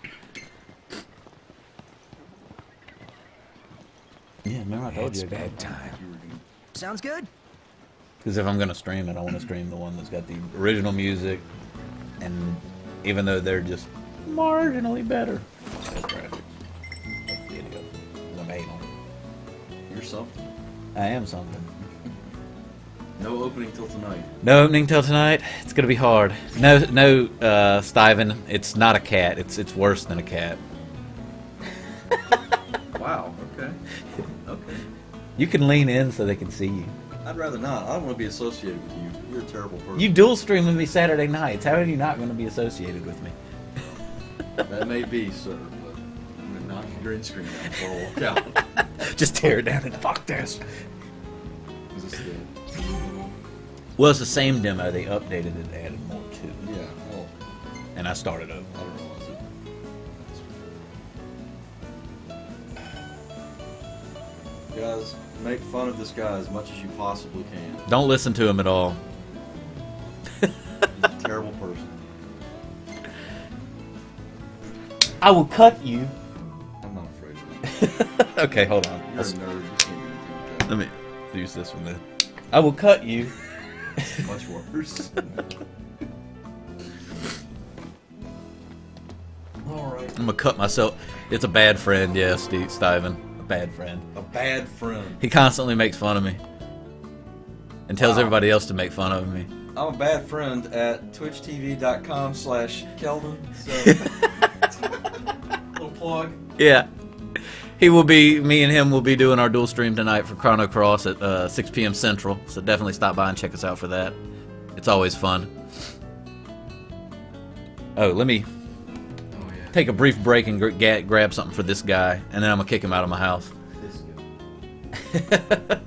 Yeah, remember I told It's you. bedtime. Sounds good. Because if I'm going to stream it, I want to stream the one that's got the original music, and even though they're just marginally better. That's graphics. That's the idiot. I'm hating on it. You're something. I am something. No opening till tonight. No opening till tonight. It's gonna be hard. No, no, uh, Stiven. It's not a cat. It's it's worse than a cat. Wow. Okay. Okay. You can lean in so they can see you. I'd rather not. I don't want to be associated with you. You're a terrible person. You dual stream with me Saturday nights. How are you not going to be associated with me? That may be, sir, but I'm gonna knock your green screen down before I walk out. Just tear it down and fuck this. Is this the... Well, it's the same demo. They updated it and added more to it. Yeah. Well, And I started over. I don't realize it. Guys, make fun of this guy as much as you possibly can. Don't listen to him at all. He's a terrible person. I will cut you. I'm not afraid of him. Okay, hold on. You're a nerd. You can't do anything with that. Let me use this one then. I will cut you. Much worse. Alright. I'm gonna cut myself. It's a bad friend, yeah, Steve Stiven. A bad friend. A bad friend. He constantly makes fun of me. And tells Wow. everybody else to make fun of me. I'm a bad friend at twitch T V dot com slash Keldon. So, little plug. Yeah. He will be, me and him will be doing our dual stream tonight for Chrono Cross at uh, six P M Central. So definitely stop by and check us out for that. It's always fun. Oh, let me Oh yeah. take a brief break and gr ga grab something for this guy, and then I'm gonna kick him out of my house. This guy.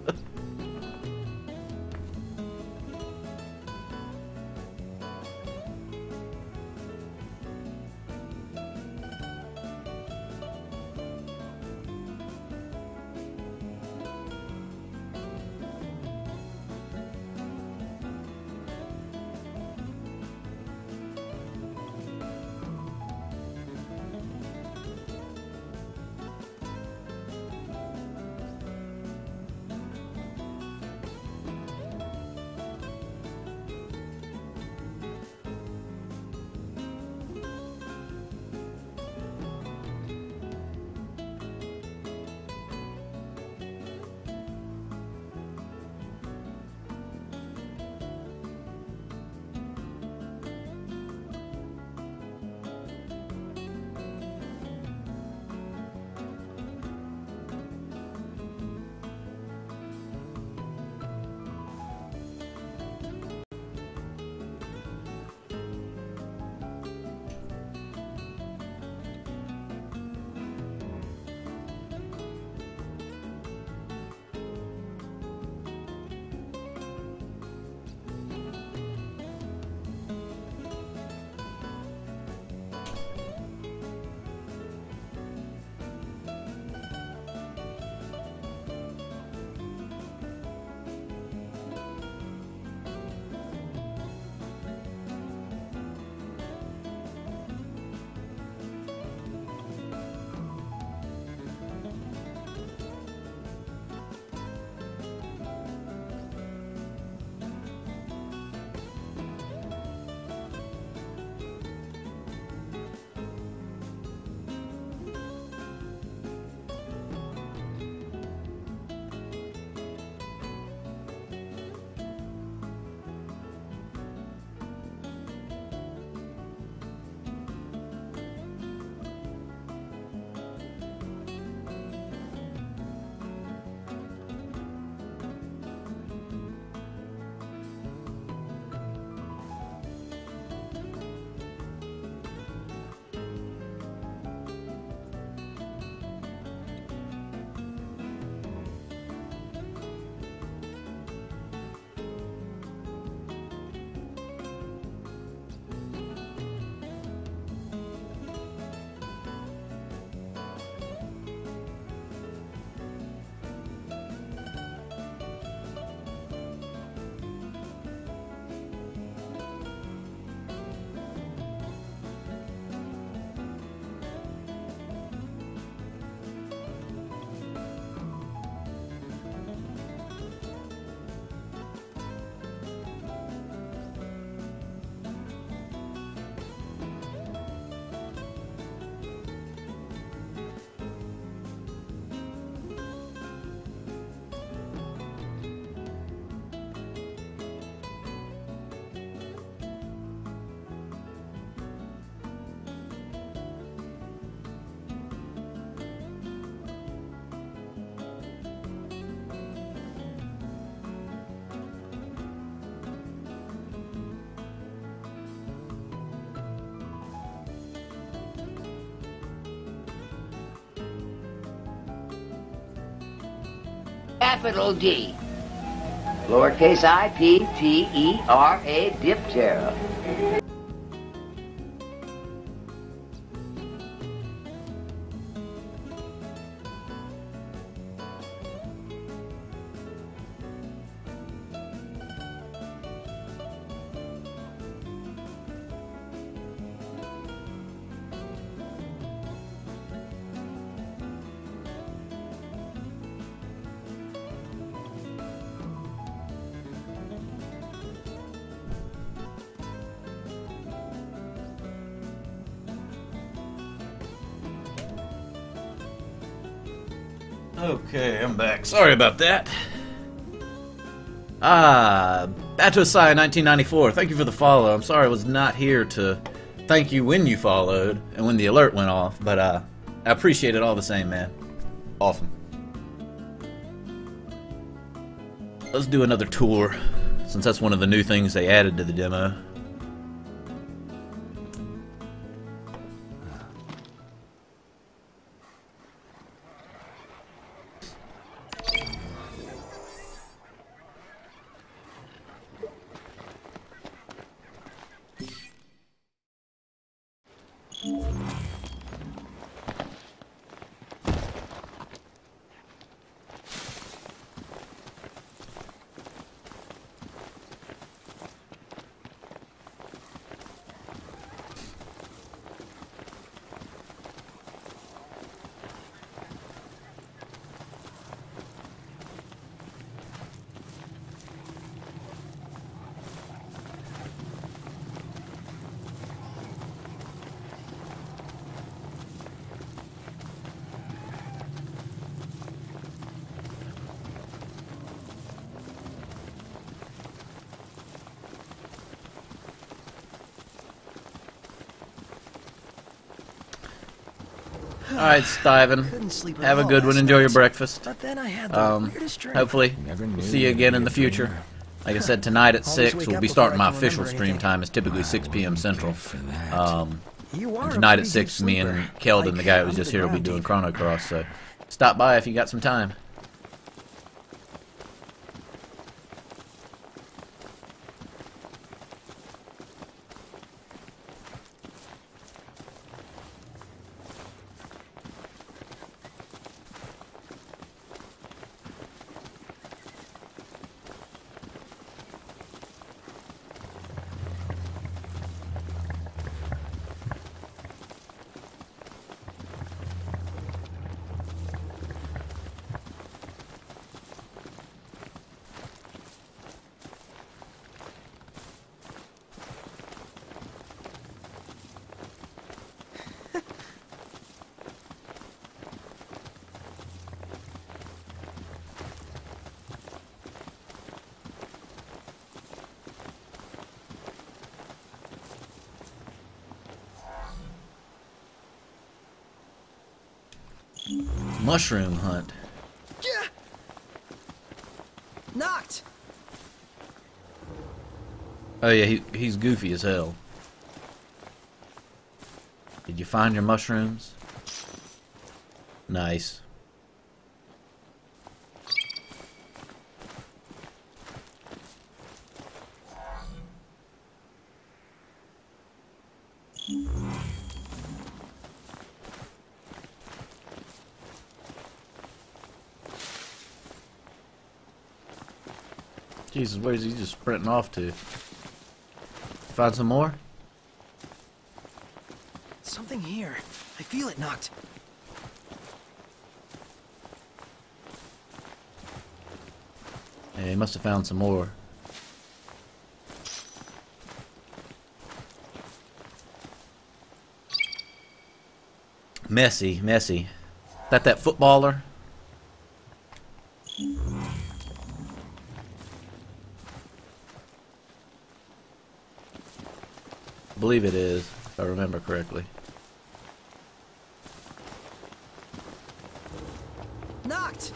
Capital D. Lowercase I, P, T, E, R, A, diptera. Okay, I'm back. Sorry about that. Ah, Batosai nineteen ninety-four, thank you for the follow. I'm sorry I was not here to thank you when you followed and when the alert went off, but uh, I appreciate it all the same, man. Awesome. Let's do another tour, since that's one of the new things they added to the demo. All right, Steven. Couldn't sleep at Have a all good one. last Enjoy your night. breakfast. But then I had the Um, weirdest dream. hopefully, Never knew see you you'd again be in a the future. dreamer. Like I said, tonight at Always six, wake we'll up be before starting I my can official remember stream anything. time. It's typically six p m Central. For that. Um, You are and a tonight at pretty six, deep me and sleeper. Keldon, Like, the guy who was under just the here, will be ground doing deep. Chrono Cross. So stop by if you got some time. Mushroom hunt. Yeah. Knocked. Oh yeah, he, he's goofy as hell. Did you find your mushrooms? Nice. Jesus, where's he just sprinting off to? Find some more? Something here. I feel it, Knocked. Yeah, he must have found some more. Messy, messy. That that footballer? I believe it is, if I remember correctly. Knocked.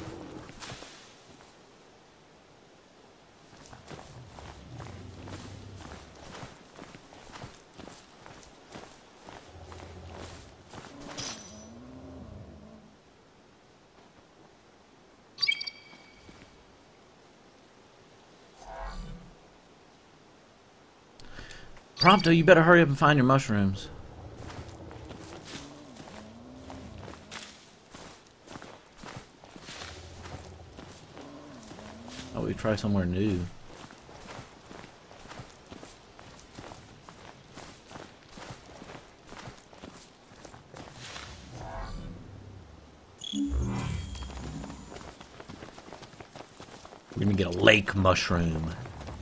Prompto, you better hurry up and find your mushrooms. Oh, we try somewhere new. We're gonna get a lake mushroom.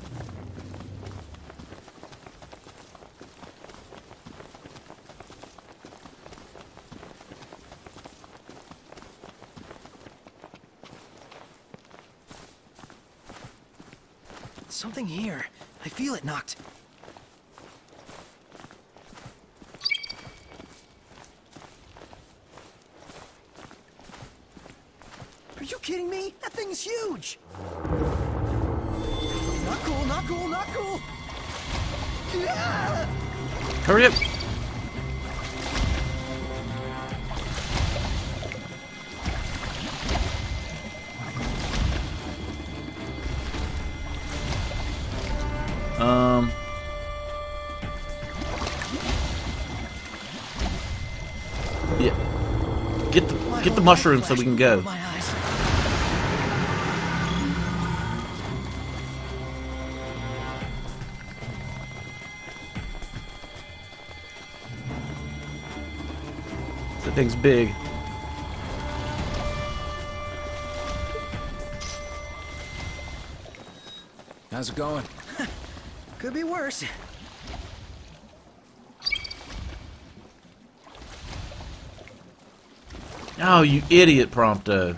Something here. I feel it, Knocked. Are you kidding me? That thing's huge! Not cool, not cool, not cool! Yeah! Hurry up! Um. Yeah. Get the get the mushroom so we can go. My eyes. That thing's big. How's it going? Could be worse. Oh, you idiot, Prompto.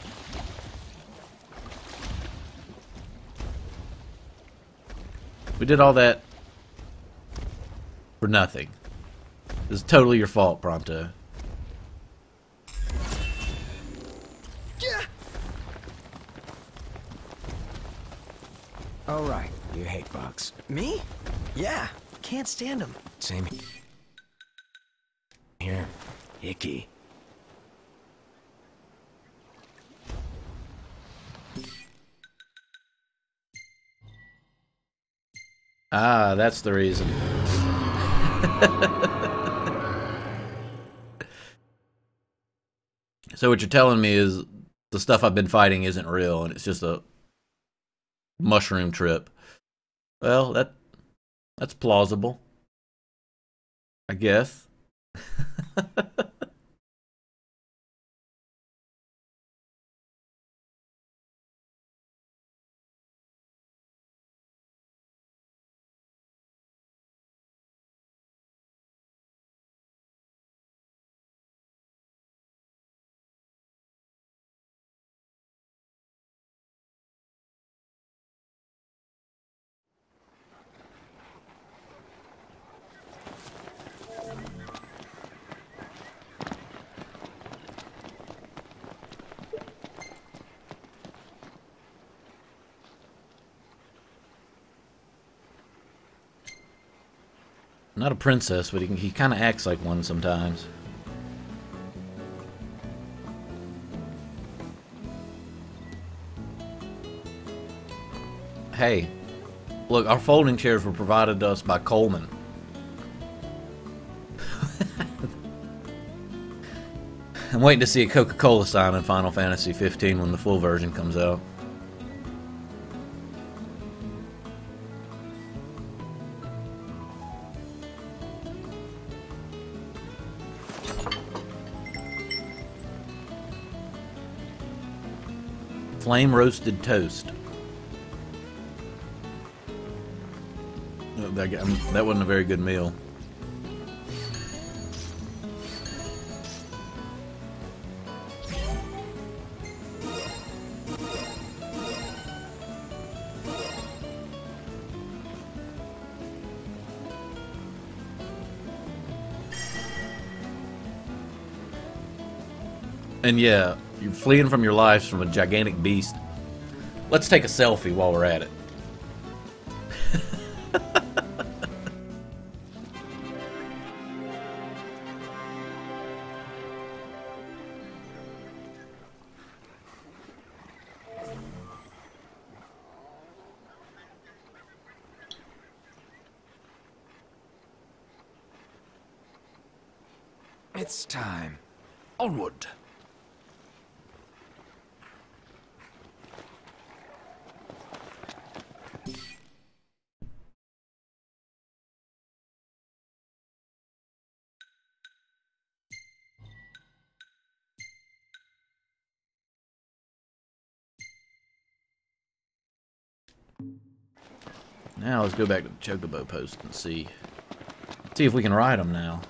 We did all that for nothing. This is totally your fault, Prompto. Yeah. All right, you hate bugs. Me? Yeah. Can't stand them. Same here. Icky. Ah, that's the reason. So what you're telling me is the stuff I've been fighting isn't real and it's just a mushroom trip. Well, that that's plausible, I guess. Not a princess, but he, he kind of acts like one sometimes. Hey, look, our folding chairs were provided to us by Coleman. I'm waiting to see a Coca-Cola sign in Final Fantasy fifteen when the full version comes out. Flame roasted toast. That, that wasn't a very good meal. And yeah, you're fleeing from your lives from a gigantic beast. Let's take a selfie while we're at it. It's time. Onward. Now let's go back to the Chocobo post and see see if we can ride them now.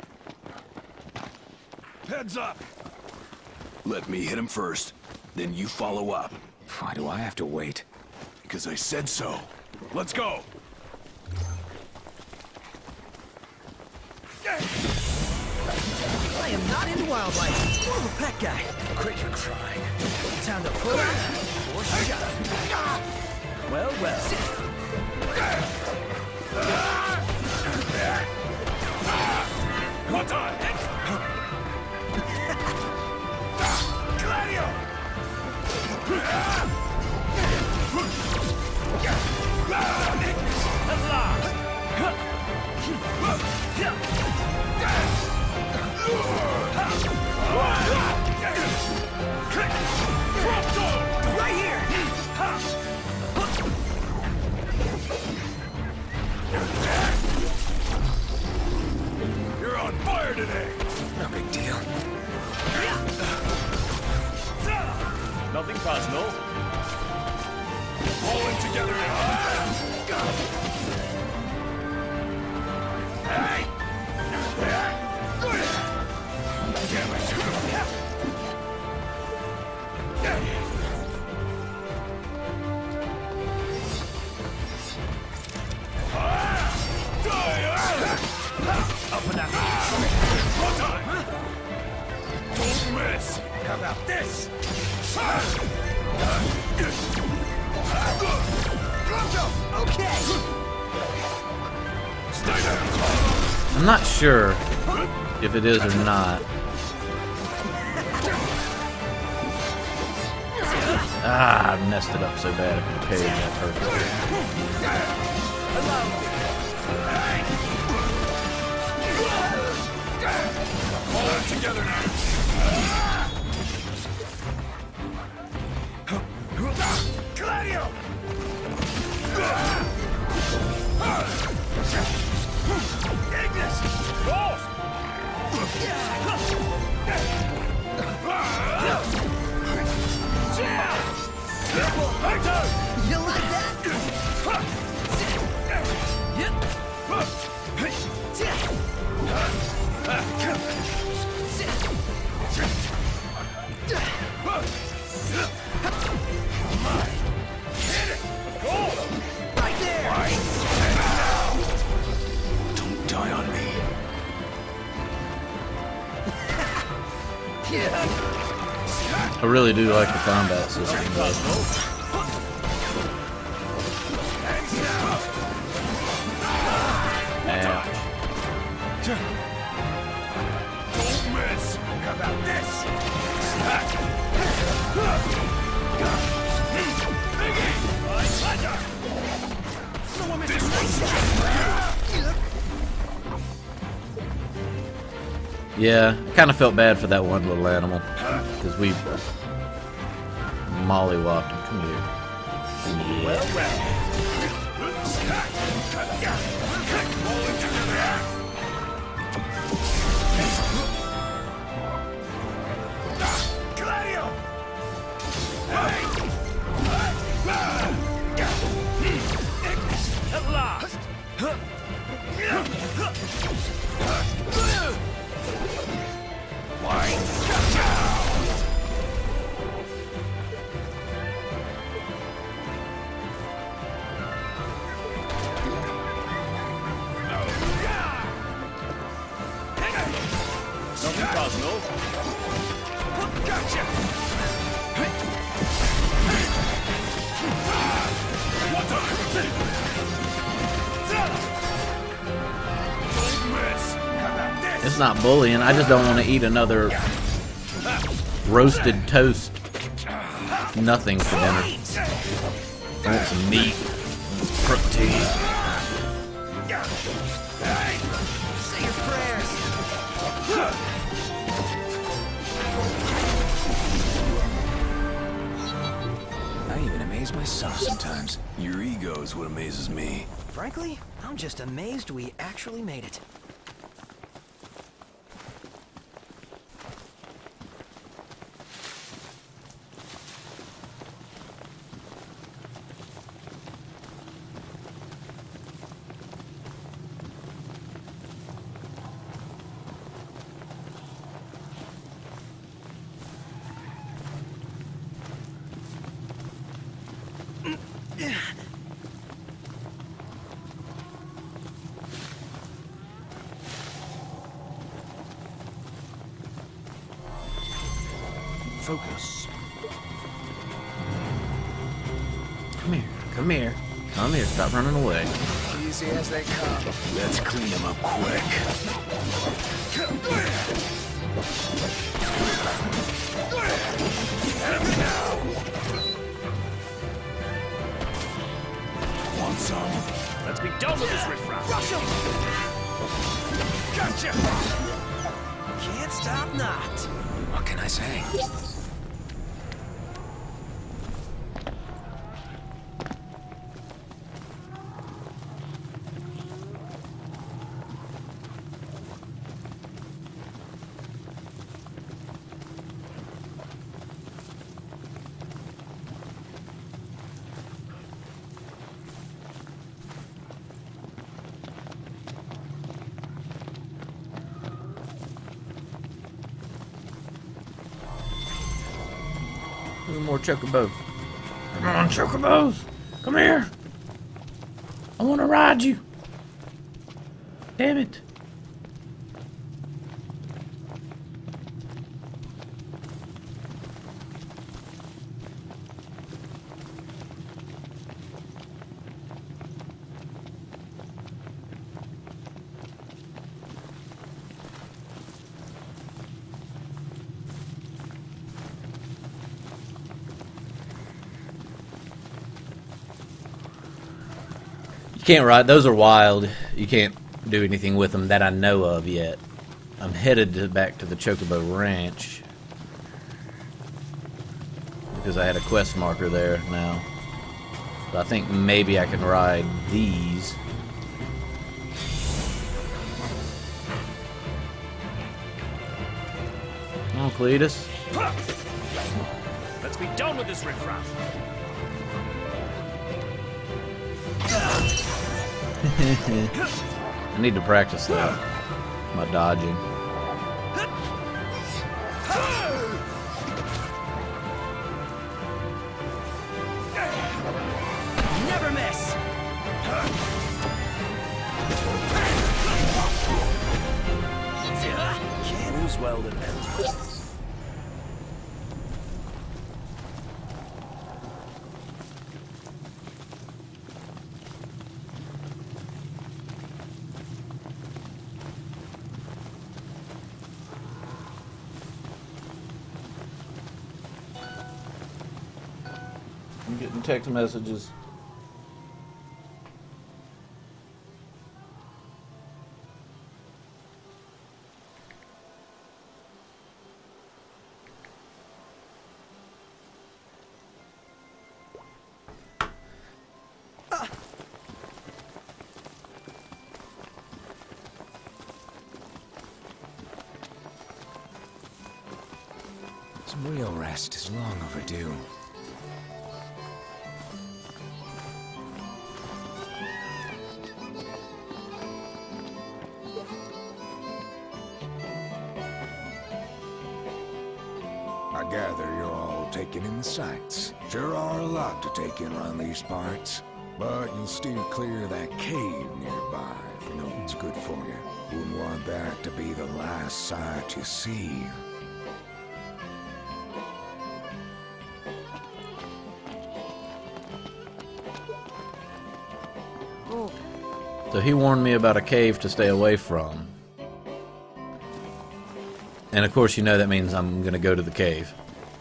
Heads up! Let me hit him first, then you follow up. Why do I have to wait? Because I said so. Let's go! I am not into wildlife. More of a pet guy. Quit your crying. Time to pull out or shut. Well, well. What's on? Gladio! At last! today. No big deal. Nothing personal. All in together now. Hey! Damn it. Up and out. One time. Don't miss. How about this? Okay. Stay there. I'm not sure if it is or not. Ah, I messed it up so bad if I parried that perfectly. All in together now. Gladio! Ignis! Boss! You like that? Right there! Don't die on me. I really do like the combat system, though. Ouch. Don't miss! How about this? This one's Yeah, I kind of felt bad for that one little animal because we mollywopped him. Come here. Yeah. Gladio! At last! Nothing personal. Gotcha! One time! Don't miss! How about this? It's not bullying. I just don't want to eat another roasted toast. Nothing for dinner. I want some meat. Some protein. Say your prayers. I even amaze myself sometimes. Your ego is what amazes me. Frankly, I'm just amazed we actually made it. Focus. Come here. Come here. Come here. Stop running away. Easy as they come. Let's clean him up quick. Want some? Let's be done with this riffraff. Rush him! Gotcha! Can't stop not. What can I say? Look at more chocobos. Come on, chocobos! Come here! I want to ride you! Damn it! You can't ride. Those are wild. You can't do anything with them that I know of yet. I'm headed to, back to the Chocobo Ranch because I had a quest marker there now. But I think maybe I can ride these. Come on, Cletus. Let's be done with this riffraff. I need to practice that. My dodging. Never miss. All's well that ends well. I'm getting text messages. Some real rest is long overdue. I gather you're all taking in the sights. Sure are a lot to take in around these parts. But you'll steer clear of that cave nearby if you know what's good for you. Wouldn't want that to be the last sight you see. So he warned me about a cave to stay away from. And of course you know that means I'm gonna go to the cave.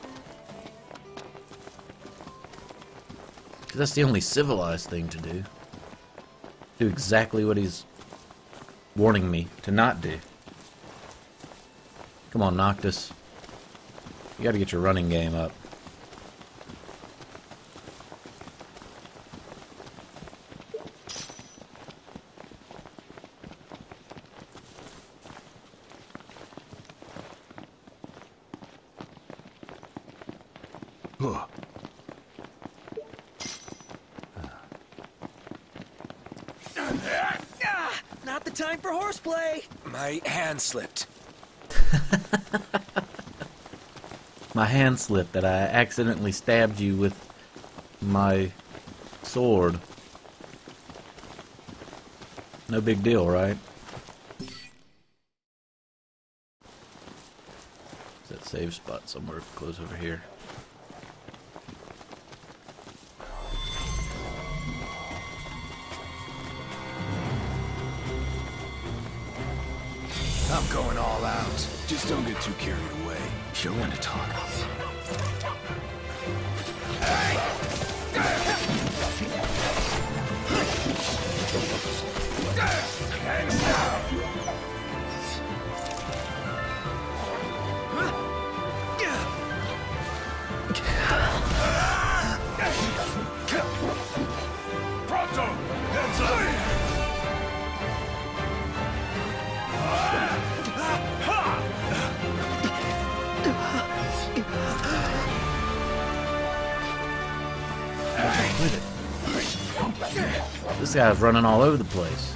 Because that's the only civilized thing to do. Do exactly what he's warning me to not do. Come on, Noctis. You gotta get your running game up. Not the time for horseplay. My hand slipped. My hand slipped that I accidentally stabbed you with my sword. No big deal, right? Is that save spot somewhere close over here? I'm going all out. Just don't get too carried away. You're one to talk. Pronto! Heads up! This guy's running all over the place.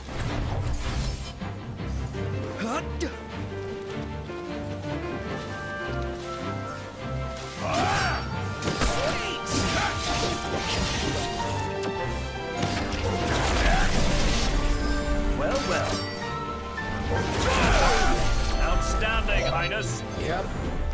Outstanding, Highness. Yep.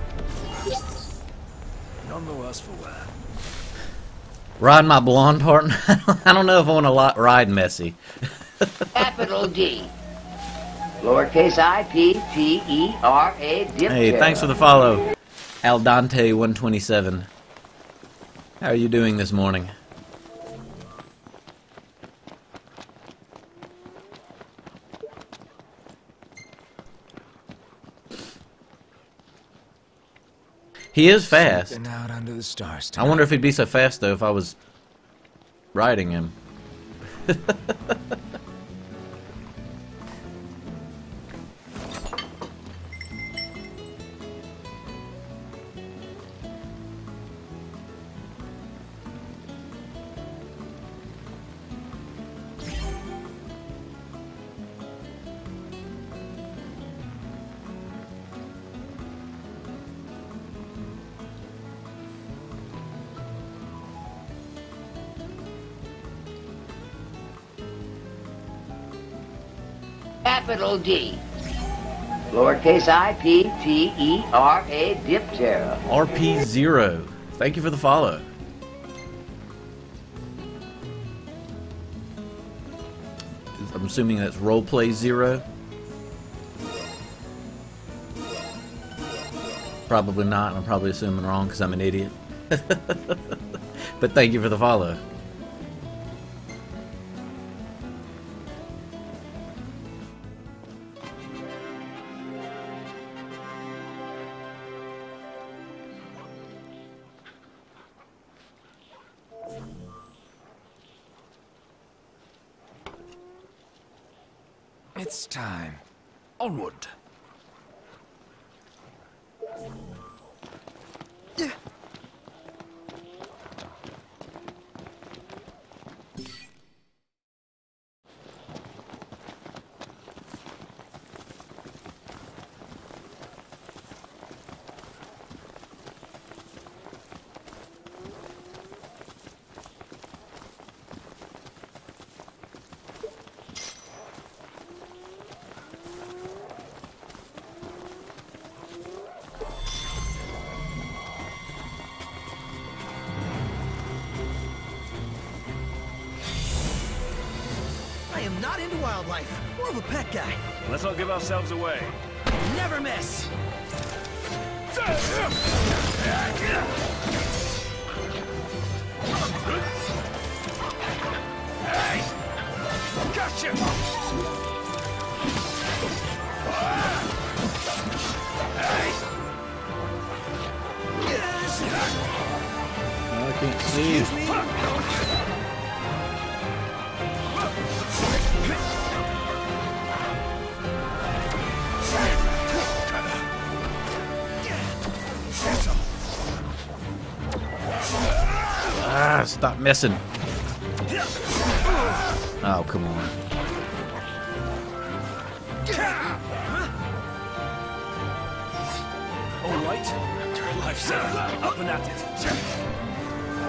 None the worse for wear. Ride my blonde partner? I don't know if I want to ride messy. Capital D. Lowercase I, P, T, E, R, A, Diptera. Hey, thanks for the follow. Al Dante one twenty-seven. How are you doing this morning? He is fast. Sleeping out under the stars I wonder tonight. if he'd be so fast though if I was riding him. Capital D. Lowercase I, P, T, E, R, A, Diptera. R P zero. Thank you for the follow. I'm assuming that's roleplay zero. Probably not. I'm probably assuming wrong because I'm an idiot. But thank you for the follow. It's time. Onward. I am not into wildlife. More of a pet guy. Let's not give ourselves away. Never miss. Gotcha! I can't see. Ah, stop messing. Oh, come on. All right. Lifesaver. Up and at it.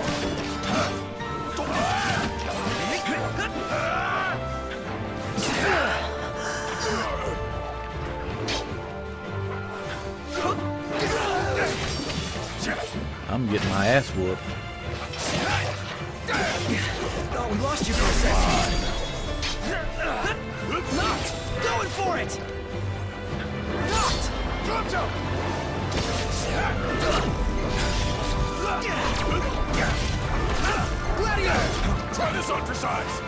I'm getting my ass whooped. Oh, we lost you for a second. Not going for it. Not. Gladiator. Try this on for size.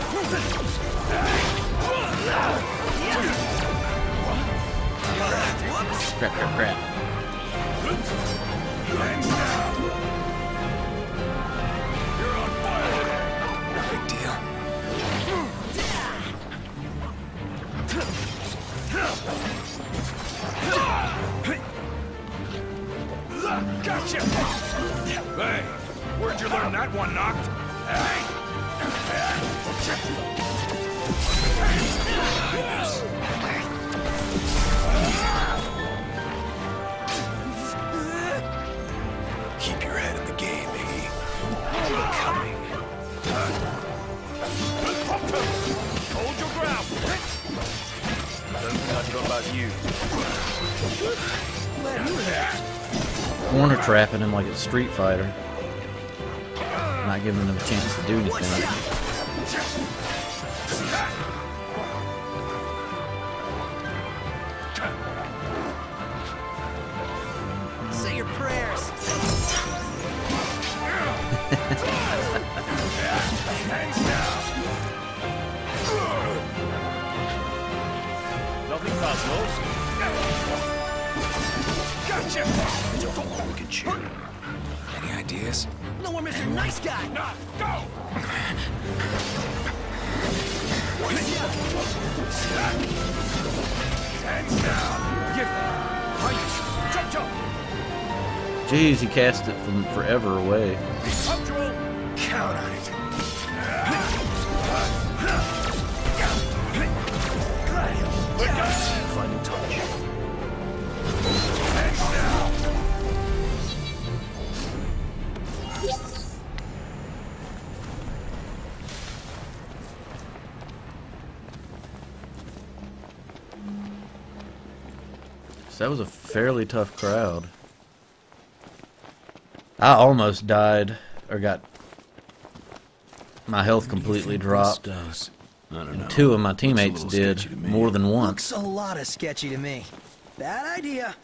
Crap, crap, crap. You're on fire today. No big deal. Gotcha! Hey, where'd you learn that one, Knocked? Keep your head in the game, Iggy. Hold your ground! I don't know about you. Glad you were there. Corner trapping him like a Street Fighter. Not giving him a chance to do anything. Say your prayers. Nothing cosmos. Gotcha! We can cheer. Any ideas? No more Mister Nice Guy. No, go! Hands down! Give me! Heights! Jump, jump! Jeez, he cast it from forever away. Punctual! Count on it! Final touch. Hands down! So that was a fairly tough crowd. I almost died, or got my health completely dropped. I don't And know. two of my Looks a teammates little did, sketchy to me. more than once. Looks a lot of sketchy to me. Bad idea.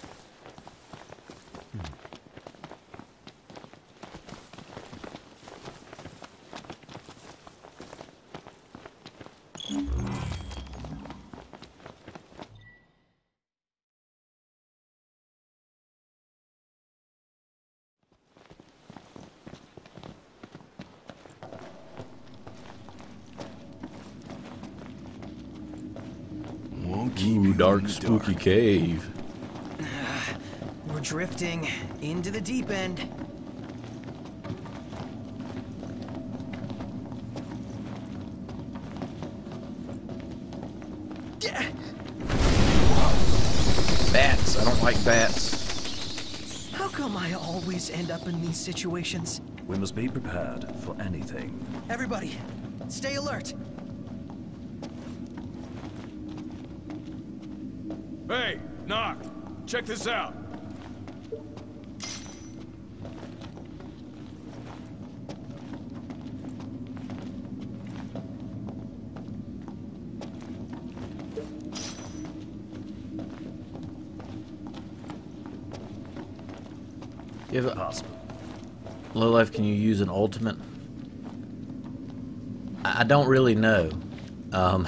Won't keep Ooh, you dark, in the spooky dark. cave. We're drifting into the deep end. Bats. I don't like bats. How come I always end up in these situations? We must be prepared for anything. Everybody, stay alert. Hey, Knock! Check this out! You have a, Possible. low life, can you use an ultimate? I, I don't really know. Um,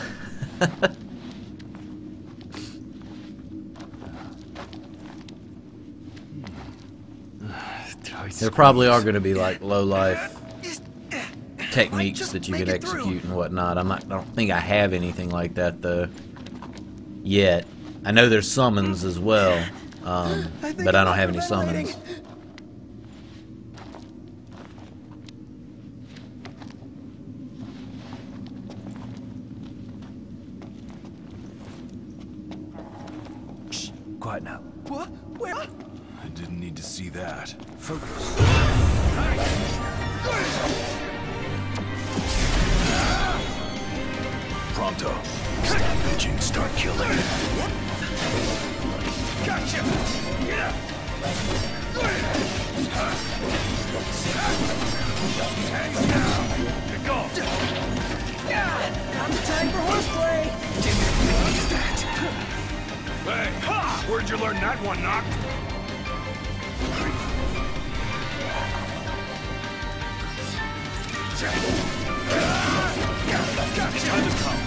there probably are going to be like low life techniques just that you make can it through. execute and whatnot. I'm not. I don't think I have anything like that though. Yet. I know there's summons as well, um, I think but I I'm don't have any hyperventilating. summons. Quiet now. What? Where? I didn't need to see that. Focus. Pronto. Stop bitching, start killing. Gotcha! Yeah! Hands down! Good go! Not the time for horseplay. Hey, ha! Where'd you learn that one, Knock? Gotcha! Time has come.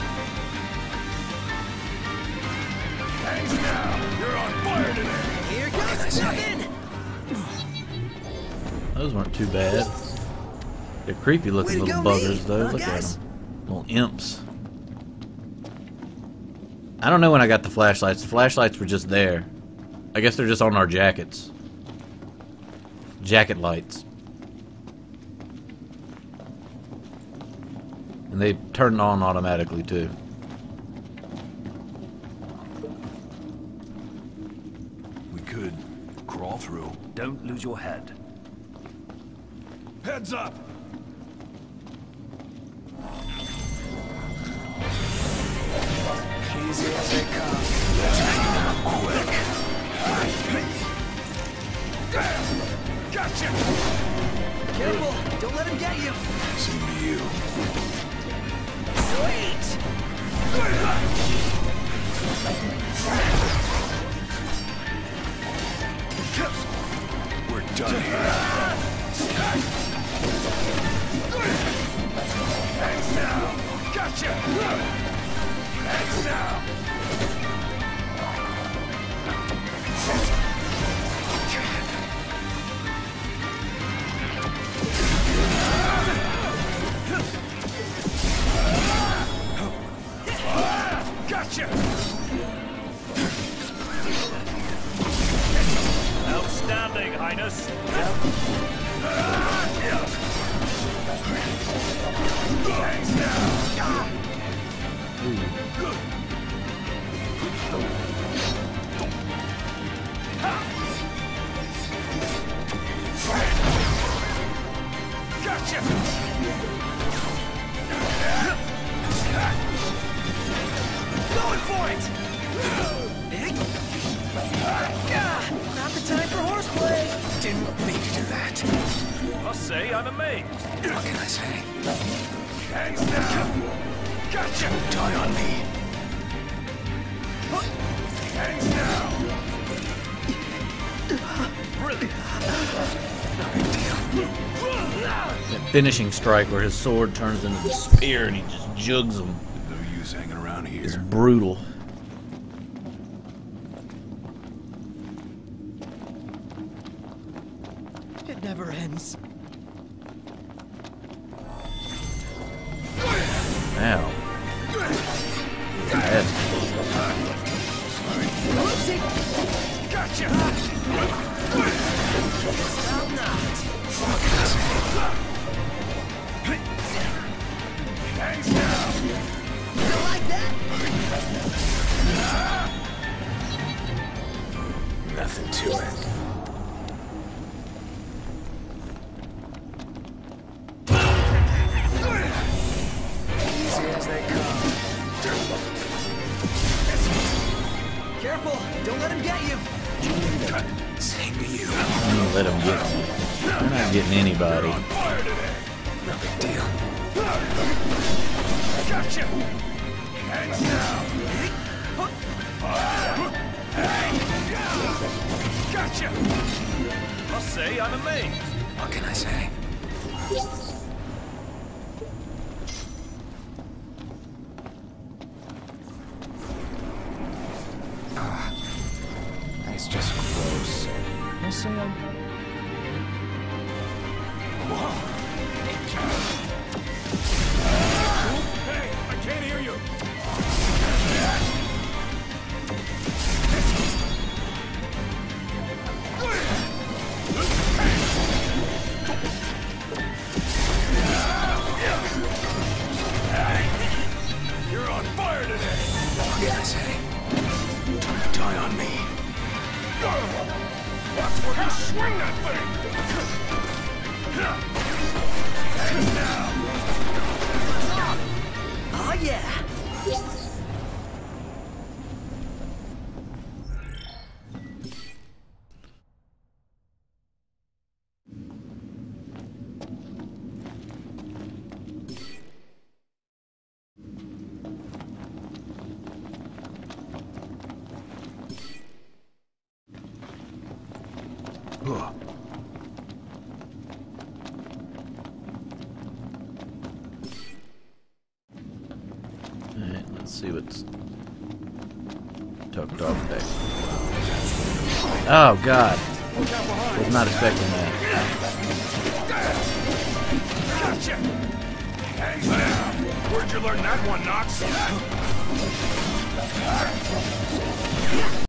Hands down! You're on fire today! Here goes nothing. Those weren't too bad. They're creepy looking Way to little go, buggers me, though. huh, Look guys? at them. Little imps. I don't know when I got the flashlights. The flashlights were just there. I guess they're just on our jackets. Jacket lights. And they turn on automatically too. We could crawl through. Don't lose your head. Heads up! Easy as they come. Let's hang them up quick. Gotcha! Careful! Don't let him get you! Same to you. Sweet! We're done here. Thanks now! Gotcha! Thanks now! Gotcha! Outstanding, Highness. Thanks now! Gotcha! Going for it! Not the time for horseplay! Didn't mean to do that. Must say I'm amazed. What can I say? Thanks now! Gotcha! Die on me. Thanks now! That finishing strike where his sword turns into the spear and he just jugs him. No use hanging around here. It's brutal. It never ends. Ow. That's Whoopsie! Gotcha! Stop not! Thanks now! You like that? Nothing to it. Easy as they come. Careful! Don't let him get you! Same to you. I'm gonna let him get me. They're not getting anybody. No big deal. Gotcha! Thanks now! Gotcha! Must say I'm amazed. What can I say? Ah, it's just gross. Must say I'm... Hey, I can't hear you! You're on fire today! What can I say? Don't die on me. Watch where you swing that thing! Oh yeah! Alright, let's see what's tucked off there. Oh god. Was not expecting that. Gotcha! Thanks now! Where'd you learn that one, Knox?